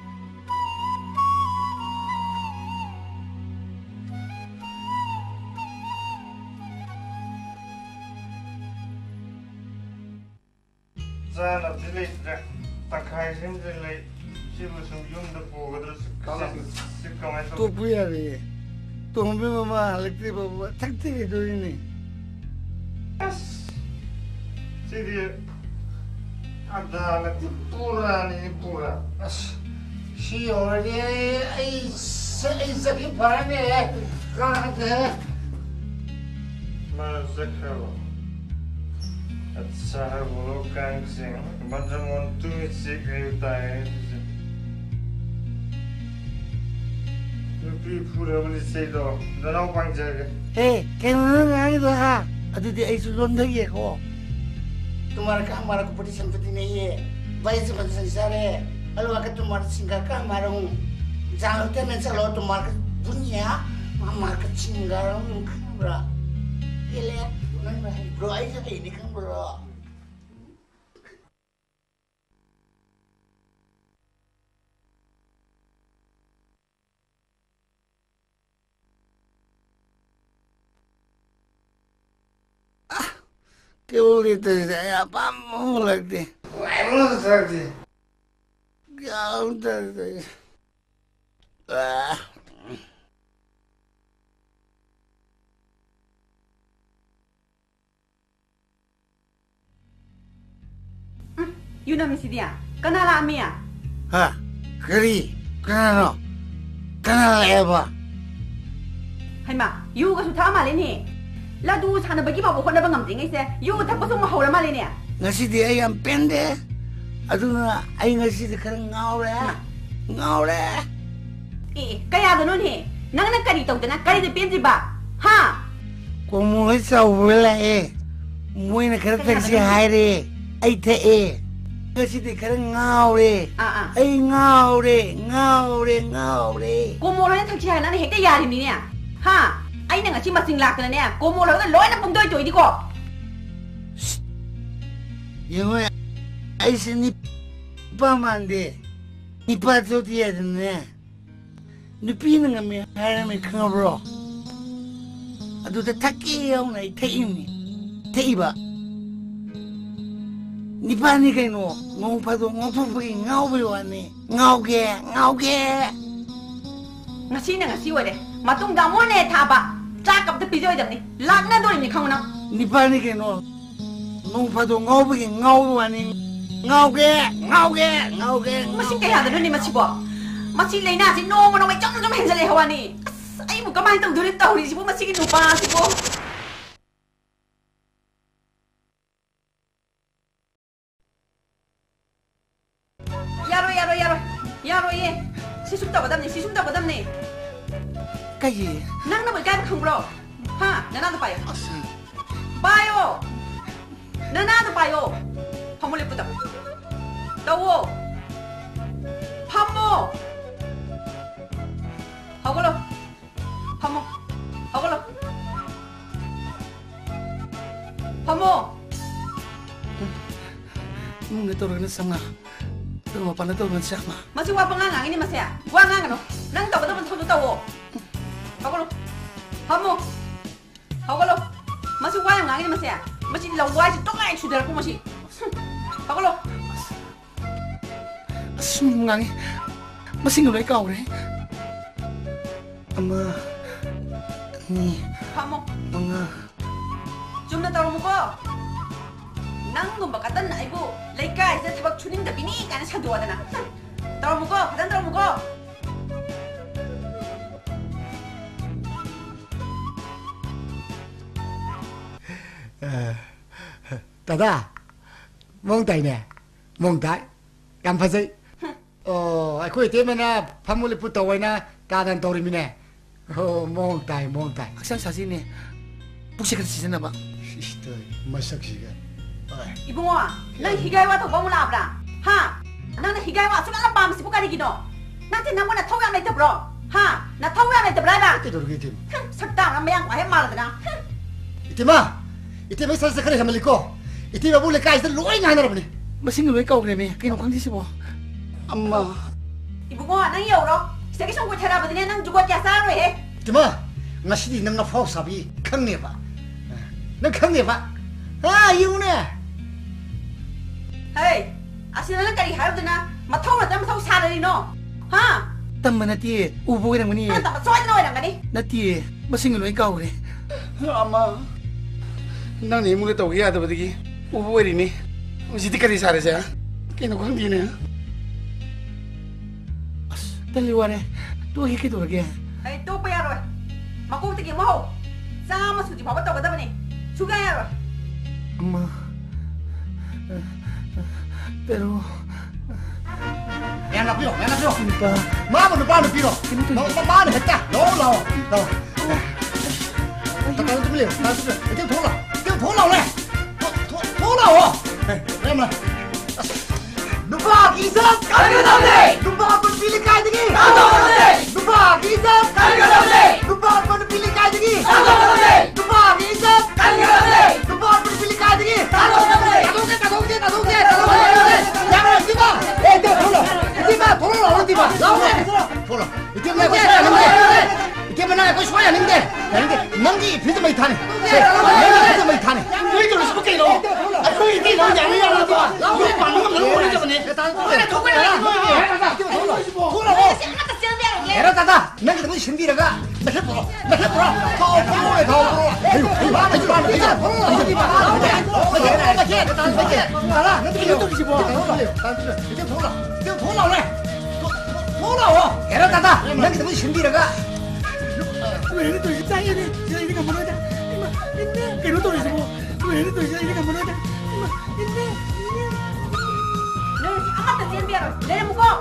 ꯆꯥꯅꯕꯗꯤ ꯂꯩꯇ꯭ꯔꯦ ꯇꯪꯈꯥꯏꯁꯤꯃꯗꯤ ꯂꯩ ꯁꯤꯕꯨ ꯁꯨꯝ ꯌꯨꯝꯗ ꯄꯨꯒꯗ꯭ꯔꯥ ꯁꯤ ꯀꯃꯥꯏꯅ ꯇꯧ ꯇꯣꯛꯄ ꯌꯥꯔꯦ ꯇꯣꯝꯕꯤ ꯃꯃꯥ ꯍꯜꯂꯛꯇ꯭ꯔꯤ ꯐꯥꯎꯕ ꯊꯛꯇꯒꯗꯣꯔꯤꯅꯤ ꯑꯁ ꯁꯤꯗꯤ ꯑꯗꯥꯅꯗꯤ ꯄꯨꯔꯥꯅꯤ ꯄꯨꯔꯥ ꯑꯁ ꯁꯤ ꯑꯣꯏꯔꯗꯤ ꯑꯩ ꯆꯠꯈꯤ ꯐꯔꯅꯤ ꯀꯥꯟꯅꯗꯦ ꯃꯥ ꯆꯠꯈ꯭ꯔꯕ अच्छा है बोलो कांग सिंह बंजमोन तू इसी कहता है नुपी पूरा वाली से दो दोनों पांच जगह क्या नाम है हा अदिति ऐसे लोन देंगे को तुम्हारा काम हमारा को पटी संपत्ति नहीं है भाई से बंद संसार है अलवा का तुम्हारा सिंगार का हमारा हूँ जानते नहीं चलो तुम्हारा दुनिया हमारा का सिंगार हूँ खबरा ये ले bro aja ini kan bro केवल itu saya apa mau lagi belum lagi ya udah saya Yunam sidia, kenal Amia? Hah, keri, kenal apa? Hai ma, you ka sutha ma le ni. La du sana bagi ba ko na bangam ding ise. You ta pa sum hawla ma le ni. Ngasi di ay am pende. Aduna ay ngasi di karang ngawre. Kaya gano ni. Nang kari taw na kari de pendi ba? Ha? Ko mo sa wala Mo na karata si haire. Ay te Ngasi di karang ngawre. Ay ngawre. Ko mo na thakchi ha na hekta yari ni ya. Ha? Ay na ngasi masing lak na niya. Ko mo na loy na pung doy di ko. Yung ay ni pamande. Ni pato tiya na. Ni pina nga mi harami kang bro. Ado ta takiyaw na itaimi. Taiba. Ni pa ni kayo ngong pato ngong pupagi ngawbiwa ni. Ngawge. Ngasi na ngasi wale. Matung gamo ne taba. Chakap te pijoy dam ni. Lag na doy ni kang na. Ni pa ni kayo ngong pato ngawbigi ngawbiwa ni. Ngawge. Masing kaya gano ni masibo. Masing lay na si no mo na may chong may sa lehawa ni. Ay mo kamay tang dulit tawri sibo masing inupa sibo. Yaro ye. Sisumta badam ni. Kayi. Nang na may kaya kang bro. Ha? Nanado payo. Payo. Nanado payo. Pamuli puta. Tawo. Pamo. Hagolo. Pamo. Mga toro na sanga. Tama pa na toro na siya ma. Masih wapang ngang ini mas ya. Gua ngang ano. Nang tawo tawo tawo. Hagolo. Hamu. Hawalo. Masih wayang ngangin masih ya. Masih lawai si tongai sudah aku masih. Hawalo. Sungangi. Masih ngeloi kau deh. Ama. Ni. Hamu. Mga. Cuma tahu muka. Nanggung bakatan na ibu. Lekai saya sebab cuning tapi ni kan saya dua dana. Tahu muka, kadang tahu muka. Tata, mong tay nè, mong tay, làm phải gì? Ai khuyên thế mà na, phàm muli put tàu na, ta đang tàu đi mình nè. Mong tay. Aksan sasi ni. Buksi kan sisi nama. Sister, masak sih kan. Ibu mo, nang higay wa to ba mo la bra? Ha? Nang higay wa sunga la ba msi buka di gino. Nanti nang mo na thau yang lai ta bro. Ha? Na thau yang lai ta bra ba? Tidur gitu. Sakta na mayang wa he mal da na. Iti ma sa kare kamaliko. Iti ba bule kai sa loi nga na rabni. Masih ngeloi kau deh me. Kino kang di sibo. Amma. Ibu mo, nang iyo ro. Sagi song ko thara ba din nang jugot ya sa ro he. Iti ma, ngasi nang na fau sabi khang ne ba. Nang khang ne ba. Ha, yu ne. Hey, asina na kari har da na. Ma thau na tam thau sa ri no. Ha? Tam mana ti. Ubo yang mani. Ta soi no nang ni. Nati. Masih ngeloi kau deh. Amma. Nang ni mule tau ya da badigi. Ubo ri ni. Siti kari sare sa. Kino khang di ne. Taliware. Tu hiki tu lagi. Hey, tu pa ya ro. Ma ko ti ki mo. Sa ma su ti pa ba to ga da ni. Su ga ya ro. Amma. Pero. Yang nak piro. Mama no pa no piro. No pa ne heta. No. Ta ka tu bile. Ti thô lao le. Thô lao ho. Em na. Nuba kisa kan ga dam le. Nuba kon pili kai digi. Ka do le. Nuba kisa kan ga dam le. Nuba kon pili kai digi. Ka do le. Nuba kisa kan ga dam le. Nuba kon pili kai digi. Ka do le. Ka do ke. Ya na tiba. Te thô lao. Thô lao. Lao le. Thô lao. Iti ma ko soya nang de. Iti ma na ko soya nang de. Nang gi phi mai thane. Se mai thane. Koi to su ke lo. Koi ti lo yang ya la to. Lao le pa nang lo ni to ni. Era tata, nang kita mesti sendiri raga. Macam apa? Kau boleh. Ayo, nanti kita tu di bawah. Itu thô lao le. Thô lao. Era tata, nang kita mesti sendiri raga. Ini tu saya ini kamu ada. Ini tu di sibo. Ini tu ini kamu ada. Ini. Nang amat ta tian biar. Le mu ko.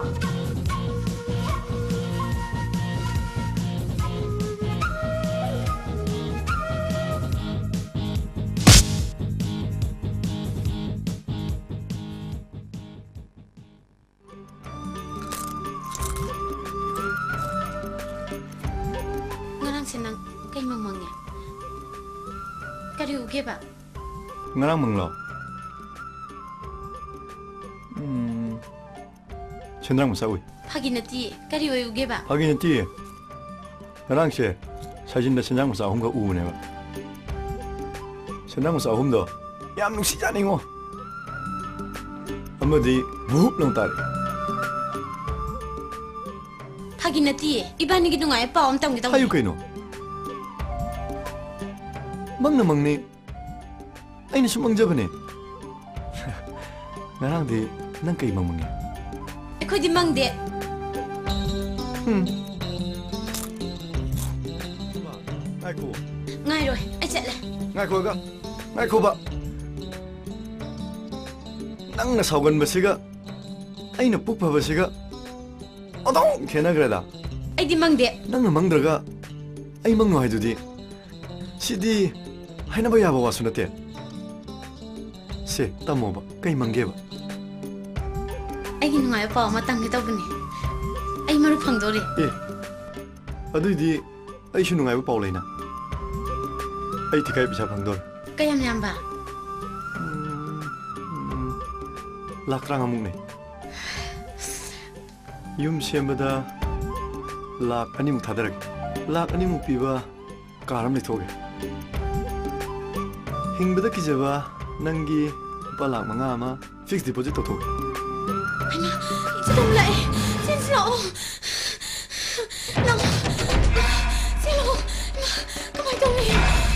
Senang kay mamangnya. Kari uge ba? Ngarang menglo. Chendrang musawi. Hagi nati kari uge ba? Hagi nati. Ngarang she. 사진 다 chendrang musa homga u ne ba. Chendrang musa homdo. Yam nungsi jani ngo. Amadi bu long tare. Hagi nati ibani gi nungai pa om tam gi taw. Hayu kaino. Magni ay nasumang jabane. Ngarang di nang kay mangmangi. Ako di mang de. Ngai ko. Ngai rồi, ai chạy lại. Ngai ko ba. Nang na saugan basiga. Ay na pukpa basiga. Odong kena greda. Ay di mang de. Nang na mangdraga. Ay mangno haidudi. Sidi hay na ba yaba waso na te? Se, tamo ba? Kay mangge ba? Ay ginunga pa matang kita bani. Ay maru pangdori. Aduh di, ay sinungai ba paulay na? Ay tikay bisa pangdor. Kaya miyamba. Lakrang among ne. Yum siyamba da lak animuk tadarag. Lak animuk piba कार ले थोगे हिंगबदा की जवा नंगी lupa lang mga ama fixed deposit to thog Ana itu mulai silo lang silo kamay to ni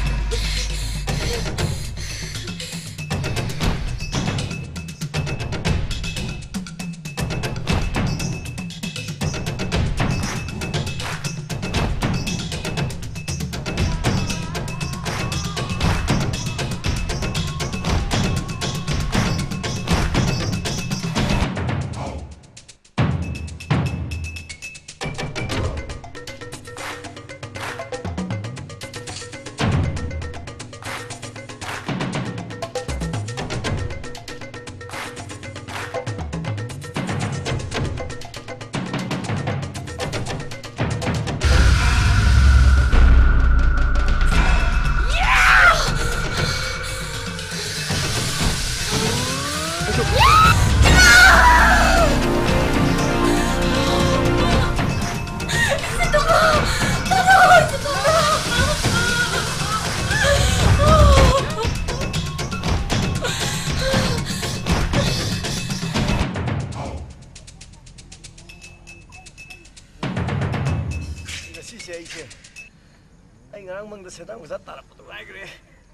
sedang usah tarap tu lagi re.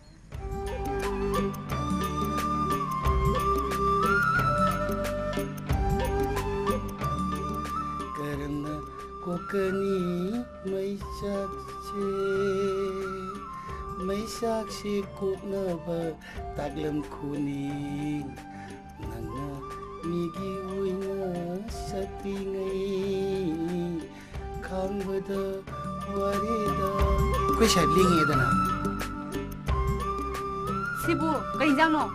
Karena kokani mai saksi kokna ba taglam kuni nanga migi uina sati ngai khang bada wareda Kau siapa lagi ada na? Sibu, kau injang no?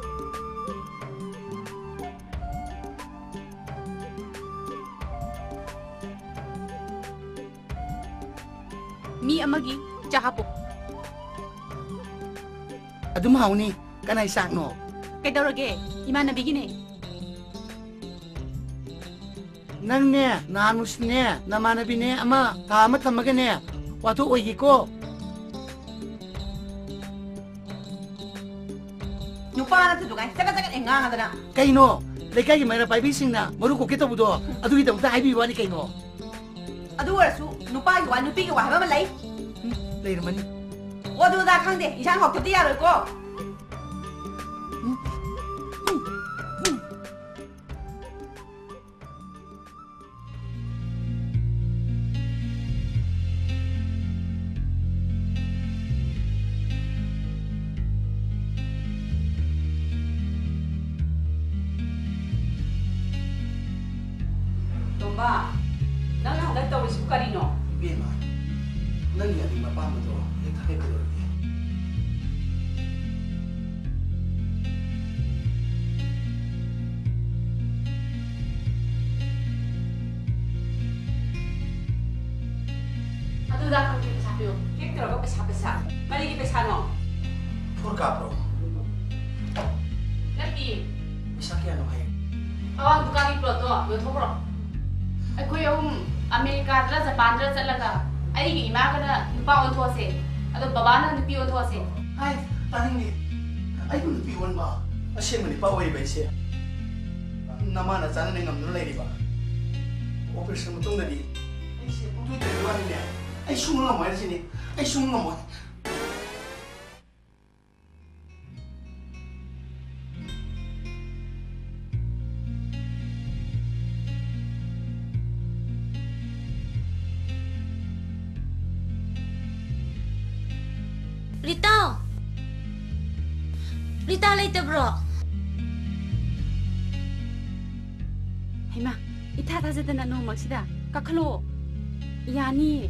Mi amagi cahapo. Aduh mau ni, kan aisak no. Kau lagi, iman nabi gini. Nang ne, nanus ne, nama nabi ne, ama tamat sama ne. Waktu oyi ko. Nupa na tu kan, sekat engang ada na. Kaino, lekai gimana pai bising na, baru ko kita budo. Aduh kita buta hai biwani kaino. Aduh rasu, nupa yuan nupi yuan apa malai? Lai mani. Waduh dah kang deh, isang hok tu dia rồi ko. Ba, nang hanggang tahu isu karino. Bima, nang yang lima paham tu, kita kekal. Aduh dah kau kita sahaja. Kita orang besar. Mari kita besar no. Purka bro. Nanti. Bisa kian no hai. Awak bukan itu tu, yo tu bro. Aku yang Amerika adalah Jepang adalah celaga. Ayah ini mak ada lupa orang tua se, atau bapa nak lupa orang tua se. Hai, tadi ni, ayah pun lupa orang ba. Asyik menipu awak ibu se. Nama nak jangan dengan nula ini ba. Operasi mutung tadi. Ayah pun tu terluar ni. Ayah sungguh ngamai di sini. Ayah sungguh ngamai. Rita later bro. Hey ma, ita ta zeta na no maksida. Kakalo. Yani.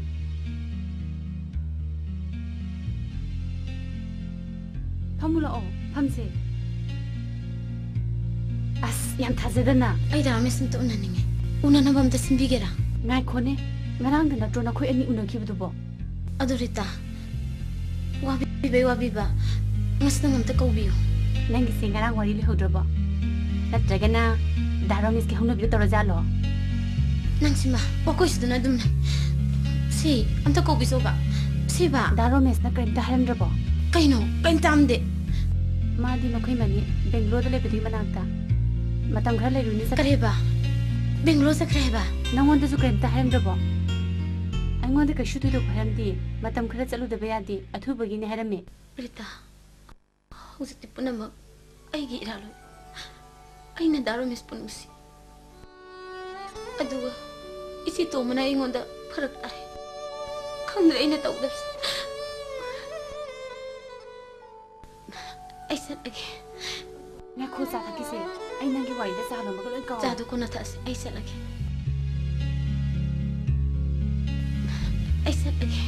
Pamula o, pamse. As yang ta zeta na. Ay da mesin to unaninge. Una na bam ta simbigera. Ngai khone. Ngarang na drona khoi ani una kibudu bo. Adu Rita. Wabi ba. Mas nangam ta kaubiyo. Nangi singarang wari le hodraba. Natragana daromis ke hono biyo torojalo. Nang sima, pokoi sudana dum. Si, anta kaubiso ba. Asiba. Daromes na krim taharam drabo. Kaino, kain tamde. Madi makoy mani Bangalore da lebedi managta. Matam ghar leiruni sa Kareba. Bangalore sa kareba. Nangon da su krim taharam drabo. Angon da kashu tu do paramdi. Matam ghar chalu da bayadi. Athu bagi ne harame. Rita. Huziti punama. Aigi iralo. Aina Daromes punusi. Aduga. Isi to mana ingon da farak tare. Khandre aina tawdabs. Ai sat age. Na ko sa ta kise. Ai nangi wai da sa lo magaloi ko. Jadu ko na tas. Ai sat age. Ai sat age.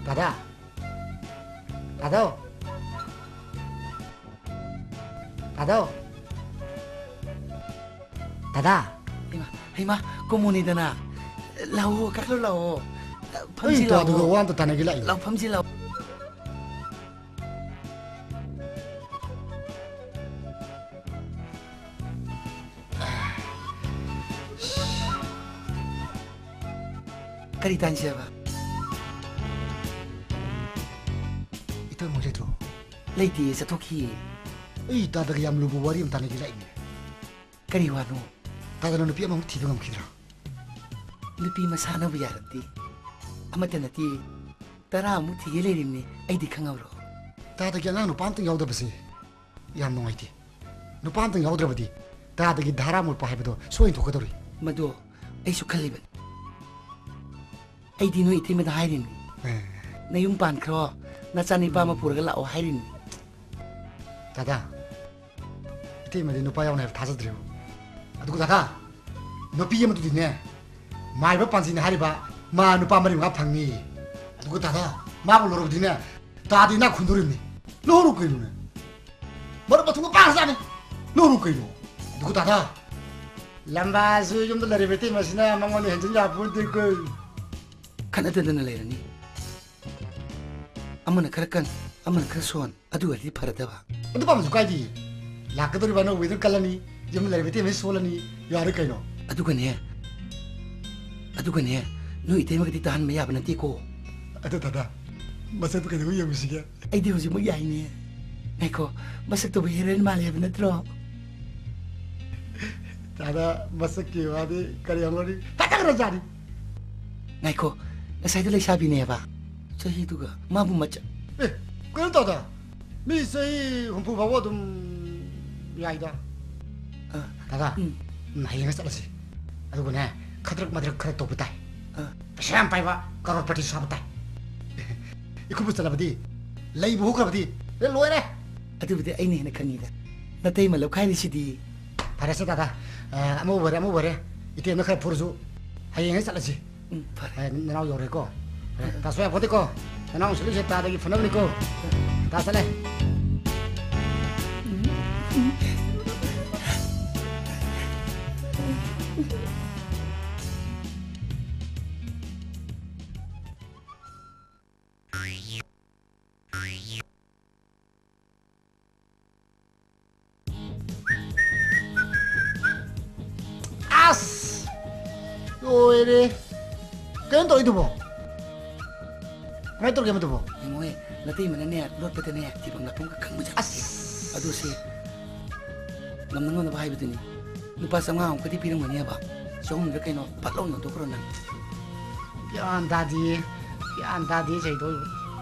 다다. 다다. 다다. 다다. Hima, komunidana. Lau, kaklo lau. Pamsi lau. Ito, wan to tanagi lai. Lau, pamsi lau. Kari tan siya ba? Ito mo dito. Lady sa toki. Ay, tadaga yam lubu wari am tanagi lai. Kari wano. Tadaga nupi amang tiba ngam kidra. Nupi masana ba yarati? Amata nati. Tara mu tige lerimni. Ay di kangawro. Tadaga nga nupantang yawda basi. Yam nung ayti. Nupantang yawdra badi. Tadaga dhara mo pahibido. Suwain to kadori. Mado, ay sukaliban. Ay di no iti mada hairin. Na yung pan kro. Nasani pa mapuraga lao hairin. Tada. Iti madi nupayaw na tasadriyo. Adugo tata. Nupi yam tu dine. Mai ba pansin hari ba. Ma nupa mari nga pangni. Adugo tata. Ma bu loro dine. Tadi na kundurimni. Loro kayo na. Mara ba tungo pasane. Loro kayo. Adugo tata. Lamba su yung laribeti masina mangoni henjin ya pulti ko. Kanada na nalayani. Amana karakan, amana karasuan, adu ari paradaba. Ito pa masukay di. Lakadori ba no weather kalani, yung laribeti may solani, yari kayo no. Adu kanya. No ite magtitahan mayaba ng tiko. Ito tata. Masaya pa kayo yung musiga. Ay di husi magyay niya. Naiko, basta to bihirin maliyab na tro. Tata, masak kayo adi, kariyang lori. Tatang rajari. Naiko, nasay tulay sabi niya ba? Sahi ito ka, mabumatsa. Kaya tata, may sahi humpu bawa dum yayda. Tata, nahingas alasi. Aduh ko na, kadrak madrak karat to butay. Pasyampai ba, karot pati sa butay. Ikaw basta na ba di? Lay buho ka ba di? Loy na. Adu bati ay niya na kanina. Natay malaw kaya ni si di. Para sa tata, amo bare. Iti na kaya purso. Hahingas alasi. Nanaw yore ko. Taswaya poti ko. Nanaw sulit siya tadagi fanag ni ko. Tasale. As! Oire. Kaya ito ito po? May ito kaya mo ito po? Imoy, natay man niya, lot pati niya, tibang napong kakang mo dyan. As! Ado si, naman na bahay ba ito ni? Lupasa nga akong katipirang man niya ba? So kung nila kayo, patlaw na ito karo na. Yan, daddy, siya ito.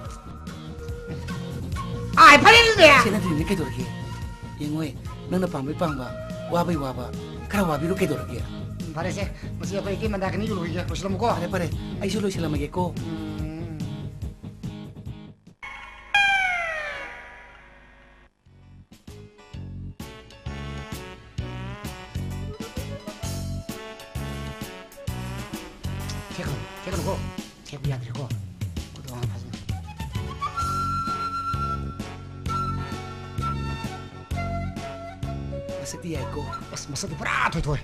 Ay, parin niya! Sila din ni kayo dorgi. Imoy, nang napangay pang ba, wabay waba, karawabi ro kayo dorgi. Pare siya, masaya pa iki, mandakin niyo lugi ka. Masya mo ko. Pare, ay suloy sila magiko. Teka ko. Teka biyadri ko. Kudo ang pasin. Masati ay ko. Masati para toy.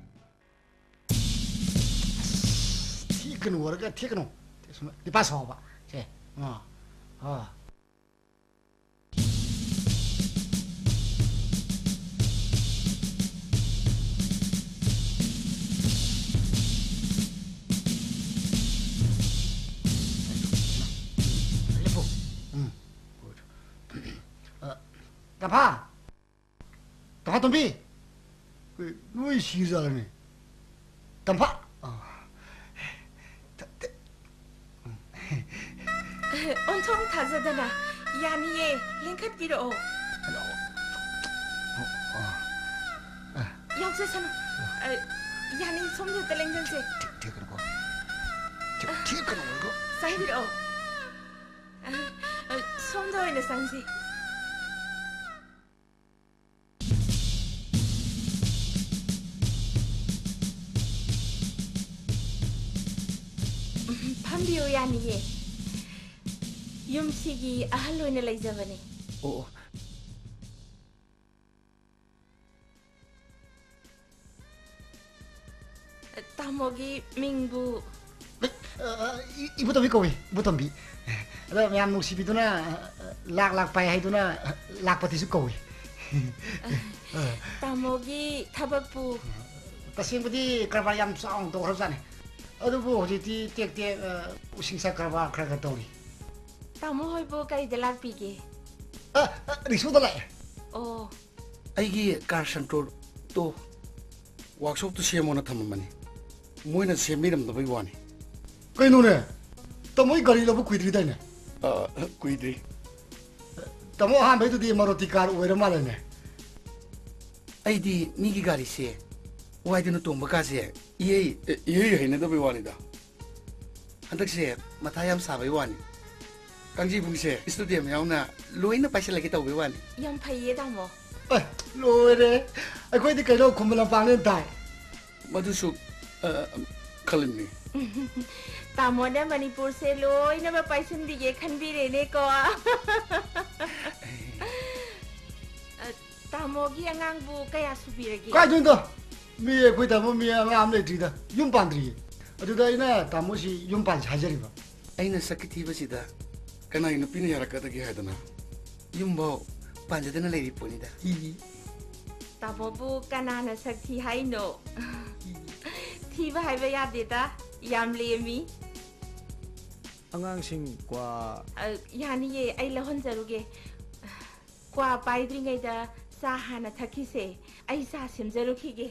Tikano warga tikano. Di pas ho ba. Che. Tampa tumbi. Nuôi xì giờ này. Tampa. 온통 타자다나 야미에 랭카티로 역세선 야미 솜도 텔랭전세 티그노 이거 사이비로 솜도에는 상시 밤비오 야미에 ꯌꯨꯝꯁꯤꯒꯤ ꯑꯍꯜ ꯑꯣꯏꯅ ꯂꯩꯖꯕꯅꯤ ꯑꯣ ꯇꯥꯃꯣꯒꯤ ꯃꯤꯡꯕꯨ 이부터비 거위 이부터비 ꯑꯗ ꯃꯌꯥꯝ ꯅꯨꯡꯁꯤꯕꯤꯗꯨꯅ ꯂꯥꯛ ꯄꯥꯏ ꯍꯥꯏꯗꯨꯅ ꯂꯥꯛꯄꯗꯤꯁꯨ ꯀꯧꯏ ꯇꯥꯃꯣꯒꯤ ꯊꯕꯛꯄꯨ ꯇꯁꯦꯡꯕꯗꯤ ꯀꯔꯕꯥꯔ ꯌꯥꯝ ꯆꯥꯎꯅ ꯇꯧꯈ꯭ꯔꯕꯖꯥꯠꯅꯤ ꯑꯗꯨꯕꯨ ꯍꯧꯖꯤꯛꯇꯤ ꯇꯦꯛ ꯎꯁꯤꯡꯁꯥ ꯀꯔꯕꯥꯔ ꯈꯔ ꯇꯧꯔꯤ ꯇꯥꯃꯣ ꯍꯣꯏꯕꯨ ꯀꯔꯤꯗ ꯂꯥꯛꯄꯤꯒꯦ ꯔꯤꯛꯁꯣꯗ ꯂꯥꯛꯑꯦ ꯑꯣ ꯑꯩꯒꯤ ꯀꯥꯔ ꯁꯦꯟꯇ꯭ꯔꯣꯜꯗꯣ ꯋꯥꯛꯁꯣꯞꯇ ꯁꯦꯝꯃꯣꯅ ꯊꯝꯃꯝꯕꯅꯤ ꯃꯣꯏꯅ ꯁꯦꯝꯕꯤꯔꯝꯗꯕꯩ ꯋꯥꯅꯤ ꯀꯩꯅꯣꯅꯦ ꯇꯥꯃꯣꯒꯤ ꯒꯥꯔꯤ ꯂꯧꯕ ꯀꯨꯏꯗ꯭ꯔꯤꯗꯥꯏꯅꯦ ꯀꯨꯏꯗ꯭ꯔꯤ ꯇꯥꯃꯣ ꯑꯍꯥꯟꯕꯩꯗꯨꯗꯤ ꯃꯥꯔꯨꯇꯤ ꯀꯥꯔ ꯑꯣꯏꯔ ꯃꯥꯜꯂꯦꯅꯦ ꯑꯩꯗꯤ ꯃꯤꯒꯤ ꯒꯥꯔꯤꯁꯦ ꯋꯥꯏꯗꯅ ꯇꯣꯡꯕ ꯀꯥꯁꯦ ꯏꯍꯩ ꯍꯩꯅꯗꯕꯩ ꯋꯥꯅꯤꯗ ꯍꯟꯗꯛꯁꯦ ꯃꯊꯥ ꯌꯥꯝ ꯁꯥꯕꯩ ꯋꯥꯅꯤ ꯀꯥꯡꯖꯤꯕꯨꯡꯁꯦ ꯏꯁꯇꯨꯗꯤꯌꯝ ꯌꯥꯎꯅ ꯂꯣꯏꯅ ꯄꯥꯏꯁꯤꯜꯂꯒꯦ ꯇꯧꯕꯩ ꯋꯥꯅꯤ ꯌꯥꯝ ꯐꯩꯌꯦ ꯇꯥꯃꯣ ꯂꯣꯏꯔꯦ ꯑꯩꯈꯣꯏꯗꯤ ꯀꯩꯅꯣ ꯈꯨꯝꯕ ꯂꯝꯄꯥꯛꯅꯦ ꯇꯥꯏ ꯃꯗꯨꯁꯨ ꯈꯜꯂꯤꯅꯤ ꯇꯥꯃꯣꯅ ꯃꯅꯤꯄꯨꯔꯁꯦ ꯂꯣꯏꯅꯃꯛ ꯄꯥꯏꯁꯤꯟꯕꯤꯒꯦ ꯈꯟꯕꯤꯔꯦꯅꯦꯀꯣ ꯇꯥꯃꯣꯒꯤ ꯑꯉꯥꯡꯕꯨ ꯀꯌꯥ ꯁꯨꯕꯤꯔꯒꯦ ꯀꯥꯏꯗꯣꯏꯅꯣ ꯃꯤ ꯑꯩꯈꯣꯏ ꯇꯥꯃꯣ ꯃꯤ ꯑꯉꯥꯡ ꯂꯩꯇ꯭ꯔꯤꯗ ꯌꯨꯝ ꯄꯥꯟꯗ꯭ꯔꯤꯌꯦ ꯑꯗꯨꯗ ꯑꯩꯅ ꯇꯥꯃꯣꯁꯤ ꯌꯨꯝ ꯄꯥꯟꯁꯤ ꯍꯥꯏꯖꯔꯤꯕ ꯑꯩꯅ ꯁꯛꯀꯤ ꯊꯤꯕꯁꯤꯗ ꯀꯅꯥꯒꯤ ꯅꯨꯄꯤꯅ ꯌꯥꯔꯛꯀꯗꯒꯦ ꯍꯥꯏꯗꯅ ꯌꯨꯝꯐꯥꯎ ꯄꯥꯟꯖꯗꯅ ꯂꯩꯔꯤ ꯄꯣꯠꯅꯤꯗ ꯇꯥꯃꯣꯕꯨ ꯀꯅꯥꯅ ꯁꯛ ꯊꯤ ꯍꯥꯏꯅꯣ ꯊꯤꯕ ꯍꯥꯏꯕ ꯌꯥꯗꯦꯗ ꯌꯥꯝ ꯂꯦꯝꯃꯤ ꯑꯉꯥꯡꯁꯤꯡ ꯀ꯭ꯋꯥ ꯌꯥꯅꯤꯌꯦ ꯑꯩ ꯂꯧꯍꯟꯖꯔꯨꯒꯦ ꯀ꯭ꯋꯥ ꯄꯥꯏꯗ꯭ꯔꯤꯉꯩꯗ ꯆꯥ ꯍꯥꯟꯅ ꯊꯛꯈꯤꯁꯦ ꯑꯩ ꯆꯥ ꯁꯦꯝꯖꯔꯨꯈꯤꯒꯦ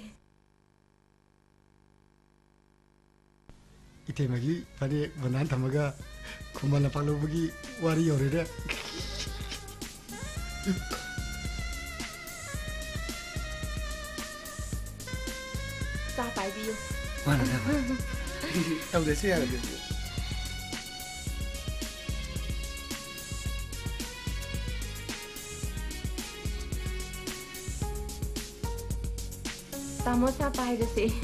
이태마기 바리 원한 담아가 그만나 발로보기 와리 요리래 자 바이비요 와나 tao để xe là được tamo sa pai da si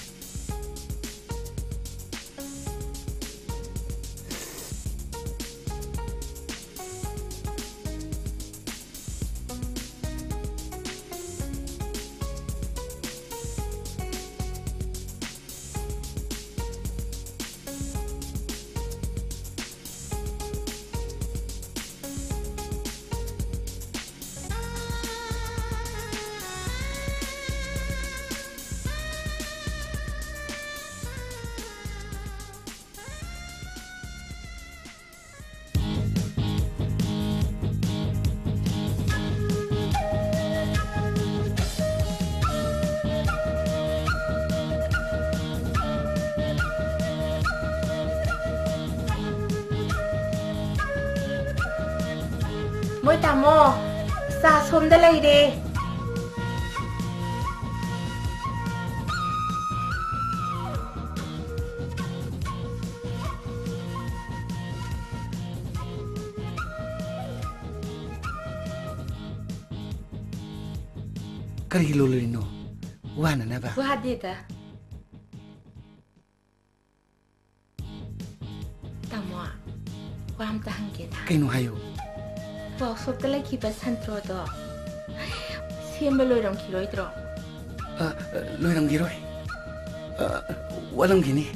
Môi tamo sa som da lay de Kari lolino wana na ba Wa de da Tamo wa am ta hang ke da Kaino hayo Workshop da lay ki ba santro do Siam loi rong ki loi dro loi rong gi roi walang gini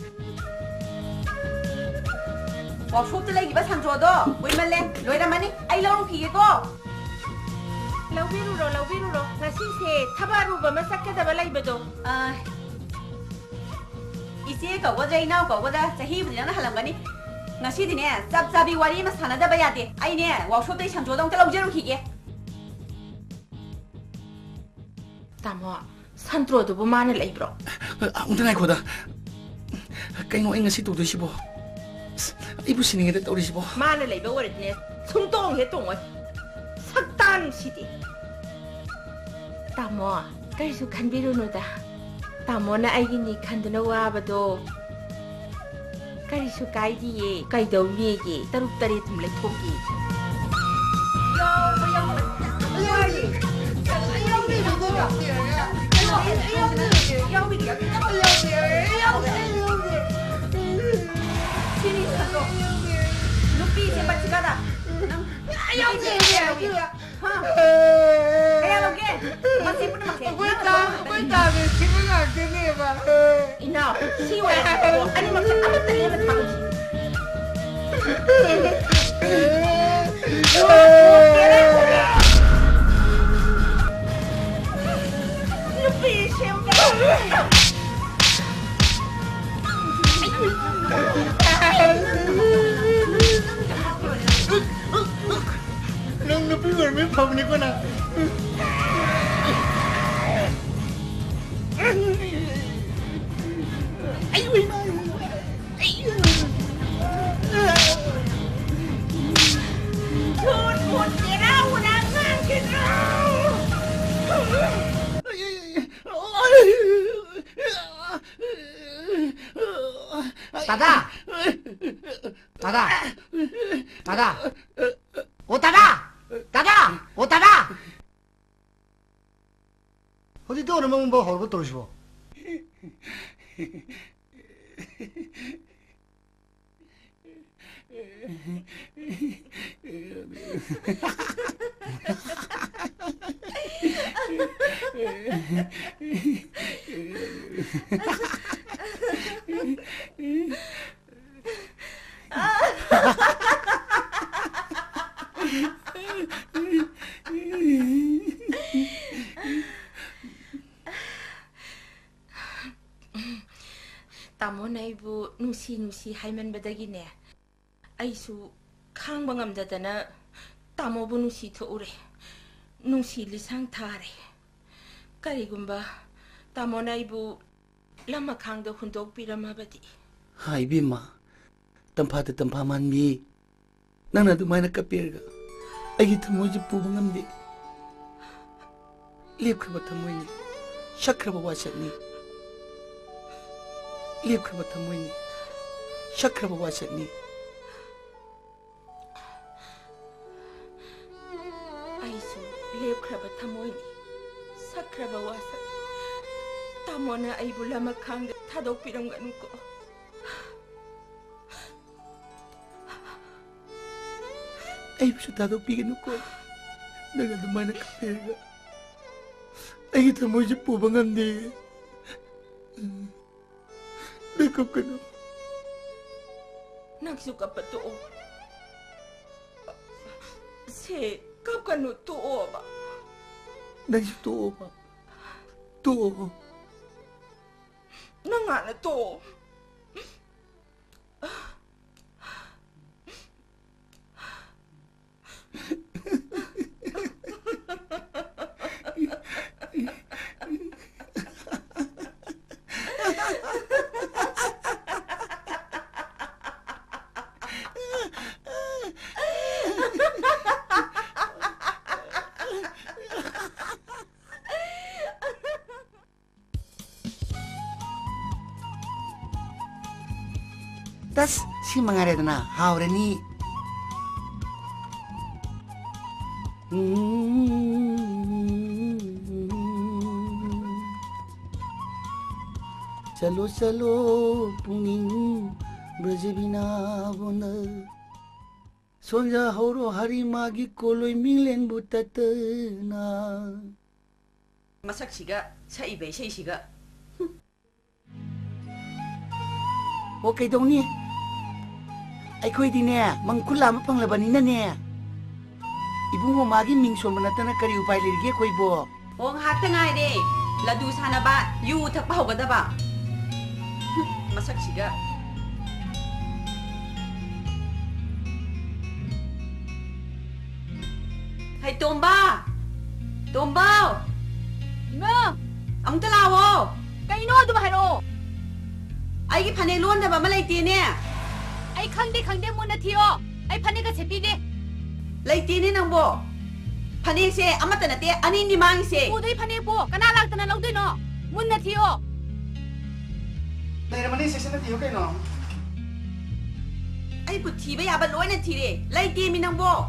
Workshop da lay ki ba santro do ui man le loi ra mani ai lo rong ki ko Lau biru ro ngasi se thabaru ba ma sakka da ba lai ba do Ise ka wa jai nau ka wa da chahi bu na halam gani ngasi di ne chap chabi wari ma sana da ba ya de ai ne workshop dai chang jo dong ta lo jeru ki ge Tamo santro do bu ma na lai bro amta nai khoda kaino ai ngasi tu do sibo ibu sininge da tori sibo ma na lai ba wa ne chung dong he dong wa saktan sidi Tamo kari su kan biru no da Tamo na ai ni kan da wa ba do Kari su kai di ye kai do ye ye taruk tari tum le thoki Sini santro Lupi se pa chikada Ayaw niya! Ha? Kaya lagi, masipon na maki. Kuitami, sini ba? Ina, siwa ako. Ano magsa amat na naman pa ko. Lupisem ka! Nang napigor may pamni ko na. Ay, uy na. Put kiraw na nga kiraw! Tada! Tada! Tada! O tada! Tada! O tada! 어디 또 오늘 뭐 horbo 떨어지고. Tamo na ibu nusi haiman badagine. Aisu khang bangam dadana tamo bu nusi to ure. Nusi lisang thare. Karigumba tamo na ibu lama khang do hundok pirama badi. Hai bima, tempat man mi. Nana tu mana kapirga. Agi tamo je pu bangam de. Liep khaba tamo ni. Shakra bawa ni. Liep khaba tamo ni. Shakra bawa ni. Aisu liep khaba tamo ni. Sakra bawa tamo na ibu lama khang de thadok piram ganu ko. Ay bisa thadok piganu ko. Naga tu mana kapirga. Agi tamo je pu bangam de. Dekap kanu. Nagsuka pa to. Se kap kanu to ba. Nagsu to ba. To. Nanga na to. Tas si mangare na haure ni. Chalo chalo puning brajebina bona. Sonja hauro hari magi koloi milen butatna. Masak siga sa ibe siga. Okay dong ni. Ay ko'y di niya, mangkulama pang labanin na niya. Ibong umagi mingson manata na kari upay lirgi ko'y bo. Huwag hakta nga ide. Ladu sana ba? Yu utak pa hugada ba? Masak siga. Hay Tomba! Tomba! Ima! Ang talawo! Kaino dumaharo? Ay ki panelon na ba malayti niya? Ay khangde muna thiyo. Ay phanega sepide. Layti ni nang bo. Pane se amata na te ani ni mang se. Udai phane po. Kana lagta na lagdoi no. Muna thiyo. Dai ramani section na tiyo kay no. Ay bu thi ba ya ba loi na thi re. Layti mi nang bo.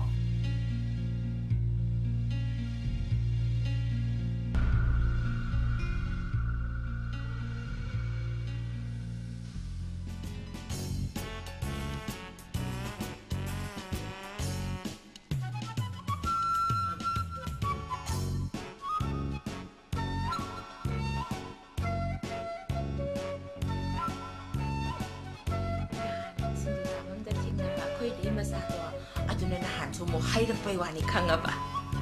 ꯃꯆꯥꯗꯣ ꯑꯗꯨꯅ ꯅꯍꯥꯟꯁꯨ ꯑꯃꯨꯛ ꯍꯩꯔꯛꯄꯩ ꯋꯥꯅꯤ ꯈꯪꯉꯕ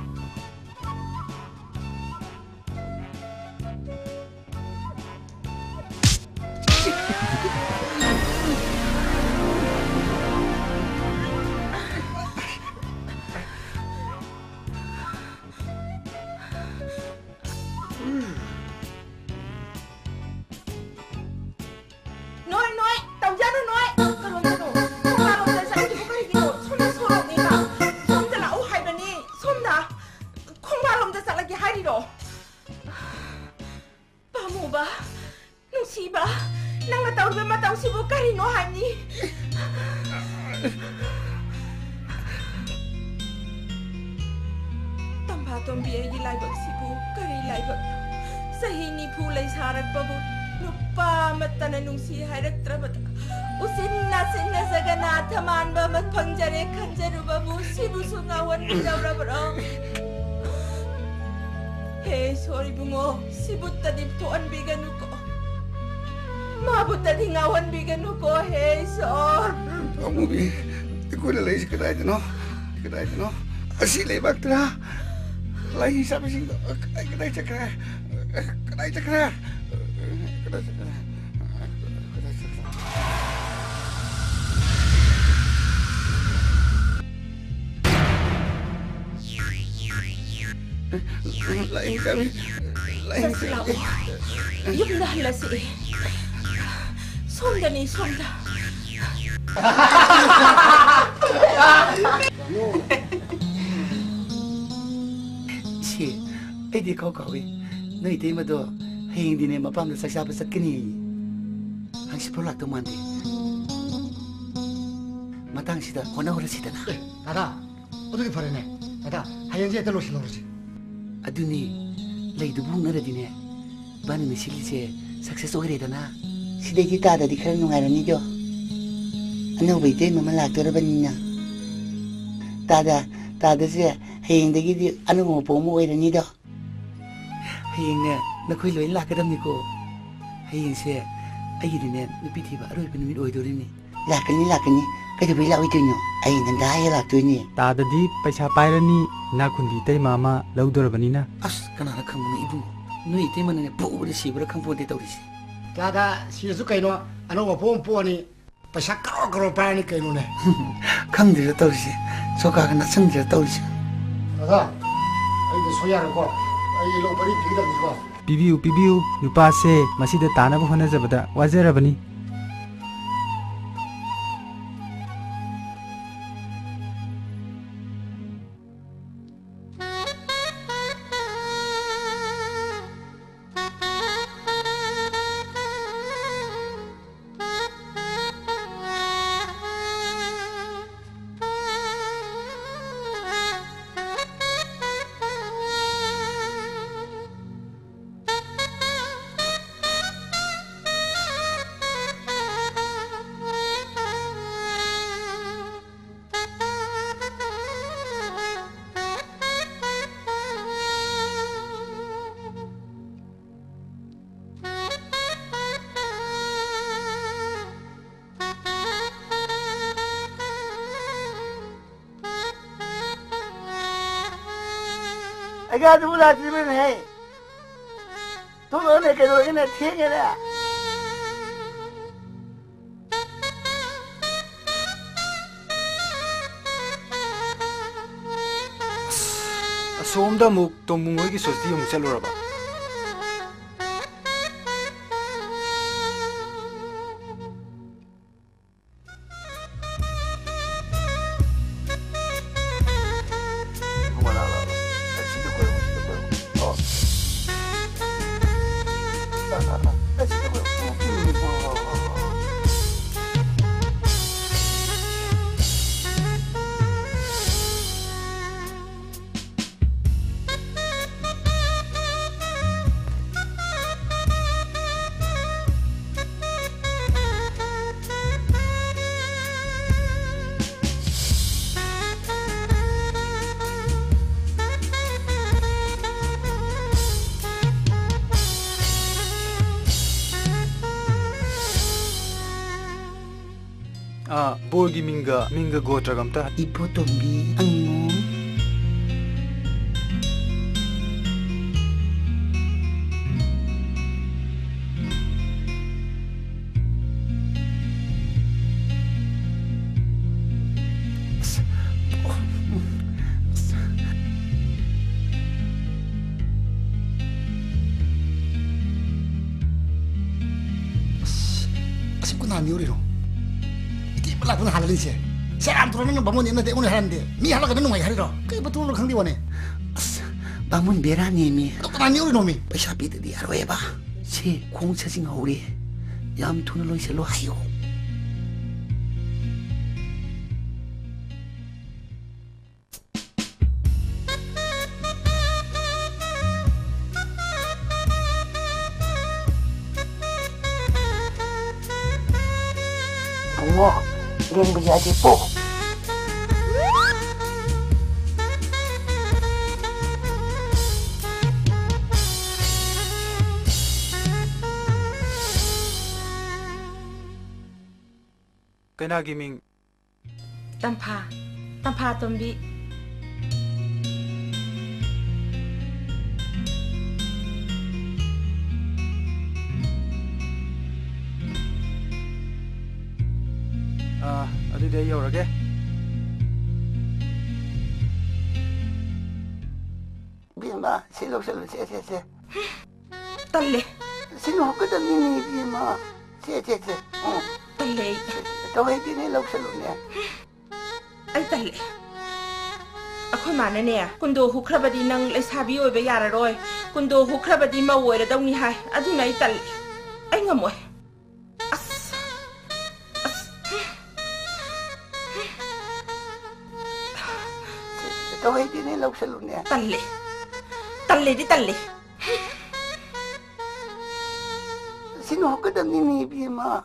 Asih lebar terah, lagi siapa sih? Kedai cakra, kedai cakra, kedai cakra, kedai cakra. Lain kami, lain kami. Yung dahil si, sonda ni sonda. Di kau kawi, noi teh mado, hei di ne mapam tu saksa besar kini, hang sepuluh tu mandi, matang sida, hona hora sida na. Ada, udah ke parene, ada, hayang je terus lurus. Aduh ni, lagi tu bung nara di ne, ban misili je, sukses orang itu na. Sida kita ada di kerana nungai ni jo, anu bete mama lak tu orang ni na. Tada je, hayang degi di anu mau pomo orang ni do. Hayangnya, nak kau loin lah kadam ni ko. Hayang saya, ayi ni ne, nabi tiba, aroi penumit oi tu ni. Lakani, kau tu bila oi tu nyo, ayi nganda ayi lah tu ni. Tada di paisa paira ni, nak kundi teh mama lau dor bani na. As, kenapa kamu ni ibu? Noi teh mana ne, po boleh sih, berapa kamu boleh tahu sih. Tada, siapa kau ni, anu apa pun ni, paisa kau paira ni kau ni. Kamu dia tahu sih, so kau nak sang dia tahu sih. Tada, ayi tu soya reko. Pibiu, nupa se masih dah tanah bukan aja pada wajar apa ni? Agak tu lah cuma ni. Tu mana kalau ini tiada lah. Somda muk tomungoi ki sosti yung chalora ba. boygi minga gotra gamta ipo tombi angom Niuriro, itu malah pun halal ini. Saya antara neng bangun ini nanti unih halal deh. Mi halal kan nung hari ro. Kayak betul lo khang di mana? Bangun berani mi. Dokter niuri nomi. Pesa pite di arwah ba. Si kong sasing hauri. Yam tuna lo iselo hayo. Dia menjadi po. Kena giming. Tampa tombi. Dia yaudah. Bima, silo. Talle. Sino ko dan ini Bima. Talle. Tahu ini ni silo niya. Ay talle. Ako mana niya. Kundo hukrabadi nang lesabi o bayara roy. Kundo hukrabadi mawera daw ni hay. Adi na talle. Ay ngamoy. Tahu ini ni silo niya. Talle. Sino ko dan ini Bima.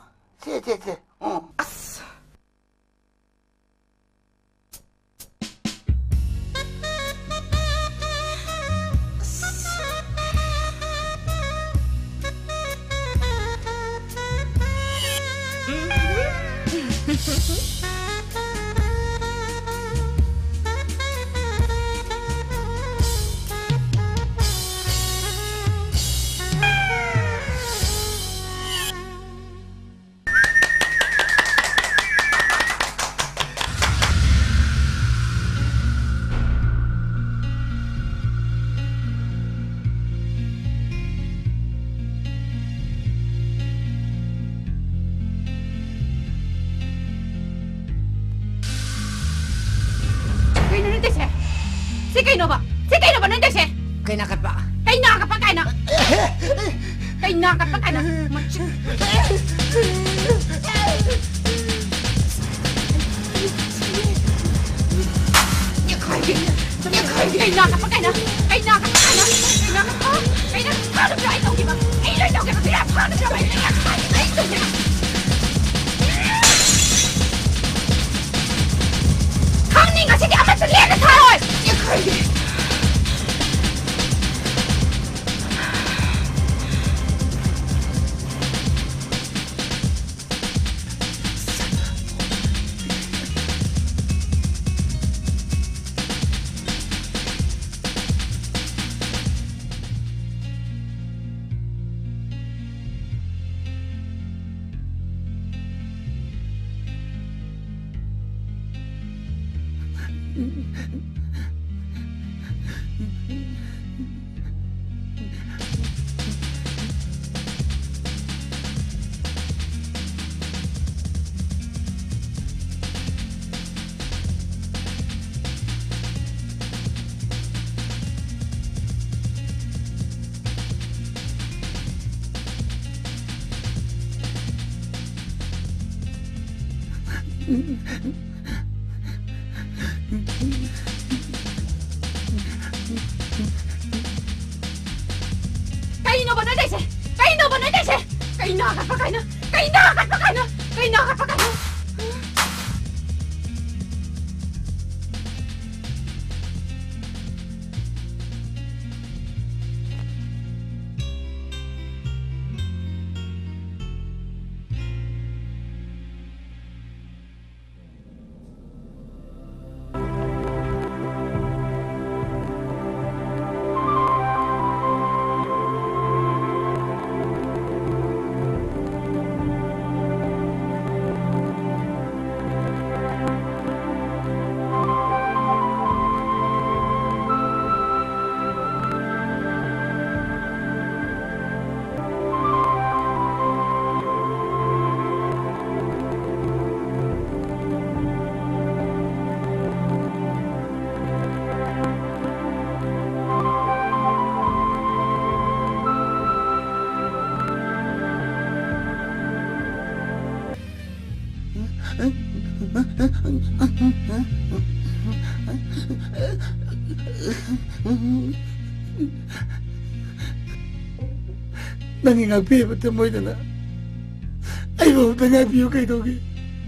Nang ngakpi betul moi dana. Ayo betul ngakpi yo kai dogi.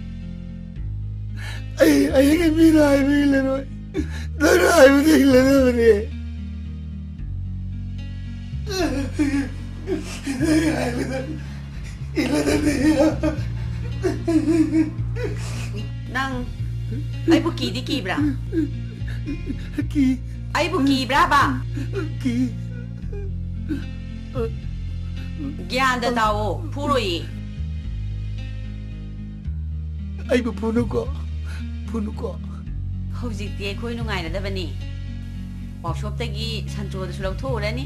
Ayo ngakpi lah ayo bilang noi. Dana ayo bilang noi. Nang ai bu ki di ki bra. Ki. Ai bu ki bra ba. Ki. Gyan da tao puro yi. Ai bu puno ko. Hojik ti khoi nu ngai na da bani. Workshop ta gi sancho da sulau tho ra ni.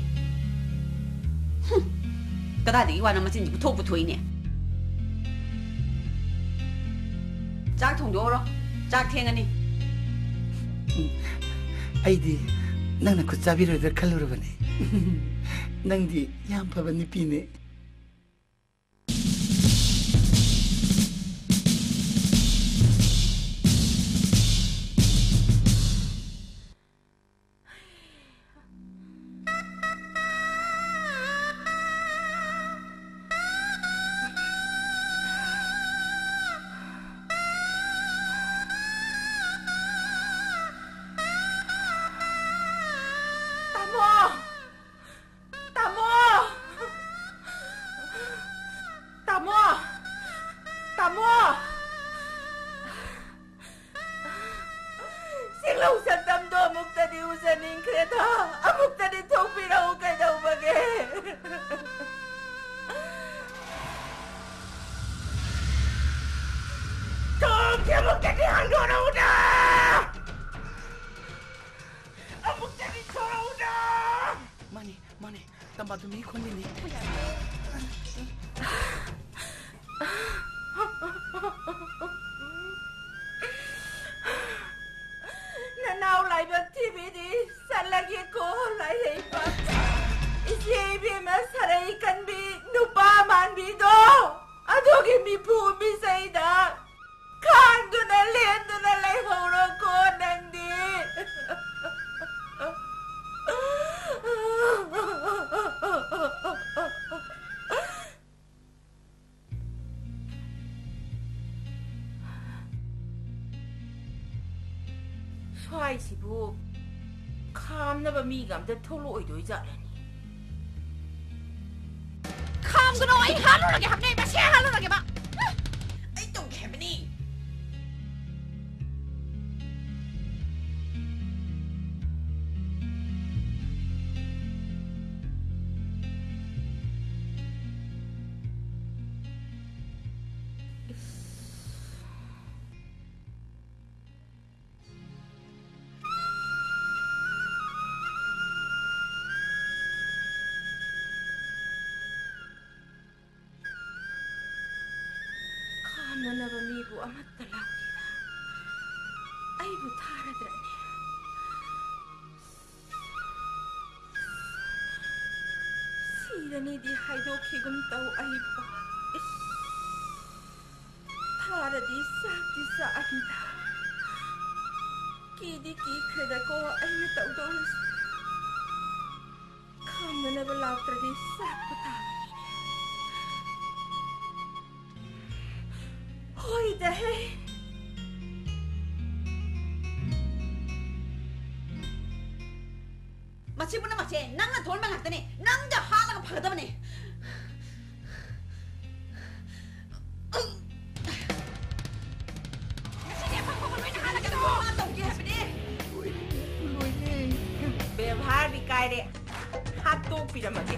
Kada di wa na ma chin ji bu tho bu thoi ni. Chak thong do ro. Chak theng ani. Ai di nang na khut chabi ro da khalur bane. Nang di yam pa bani pi ne. Swai kham na ba mi gam da tholo oi doi ja la ni. Kham ko no ai halu lagi hab nei ba she halu lagi ba. Ai tong khe ba ni. Nanaba migu amat talakira. Ay butara drane. Sirani di haido kigum tau ay bu. Tara di sa anda. Kidi ki kreda ko ay na tau dos. Kam nanaba lautra di sak butara. Hoi dahe. Machi puna machi, nang na thol mang hatane, nang da hala ka phagda bane. ବ୍ୟବହାର ବିକାରେ ହାତ ପିରା ମତେ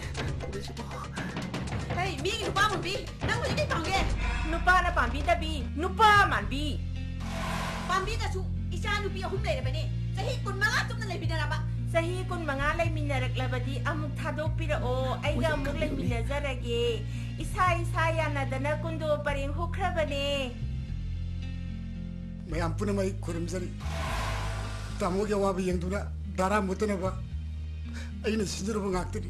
Hey, mi nupa mon bi, nang mo ni pangge. Nupa na pambi tabi, nupa man bi. Pambi ta su isa nupi ahum le bane. Sahi kun manga tum na le bidara ba. Sahi kun manga lai minarak labadi amuk thadok pira o aiga amuk lai minazarage. Isa ya na dana kundo paring hukra bane. Mayam puna mai kurimzari. Tamu ke wabi yang tuna dara mutuna ba. Aina sinjuru bangaktiri.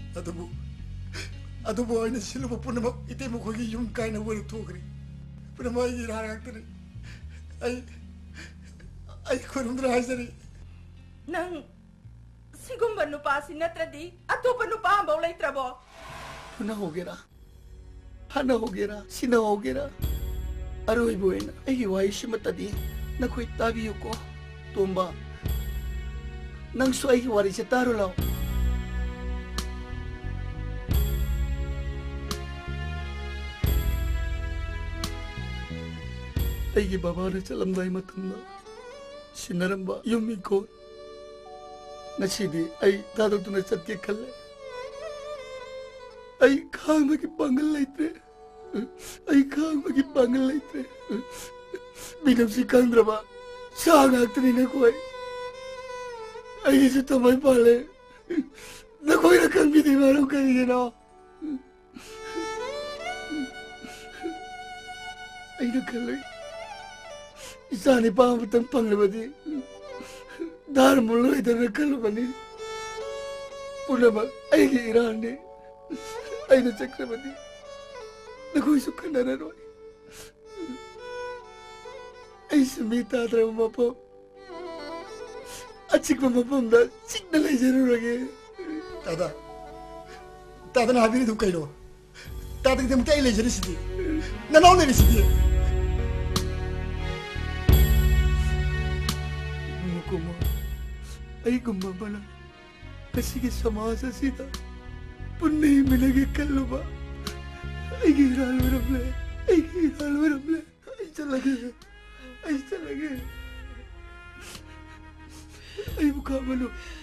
Adubo aina siluba puna ma ite mo kogi yum kaina wori tokri. Puna mai gira aktiri. Ai kurimdra haisari. सिगुम्बा नुपासी नत्रदी अतोपा नुपा अम्बौ लैत्रबो ना हो गेरा हाना हो गेरा सिना हो गेरा अरोइबो एना एगी Y सिमतदी नखोई ताबियो को तोंबा नंग सो एगी वारी से तारो लाओ एगी बाबा ने चलमदाई मतंदा सिनरंबा युमी को नसीदी आई दादो तुने सत्य खल्ले आई खांग में की पंगल लेते आई खांग में की पंगल लेते बिनम सी कंद्रबा शांग आक्तनी न कोई आई से तो मैं पाले न कोई रकम भी दीवारों करेंगे ना आई न कर ले इसानी पांव तंग पंगल बदी दार मुल्लो इधर न कर बनी पुनः बा आई की ईरान ने आई न चक्रवर्ती न कोई सुख न रोई आई समीता आदर मपो अच्छी को मपो दा सिग्नल ही जरूर लगे दादा दादा ना अभी तो कहीं लो दादा कितने मुझे ले जरी सिद्धि न नौ ले सिद्धि मुकुमा आई गुम्मा बना किसी के समाज सीधा पुन्ने ही मिलेंगे कल्लुबा ऐगी राल में रमले ऐसा लगे ऐ मुकाबलो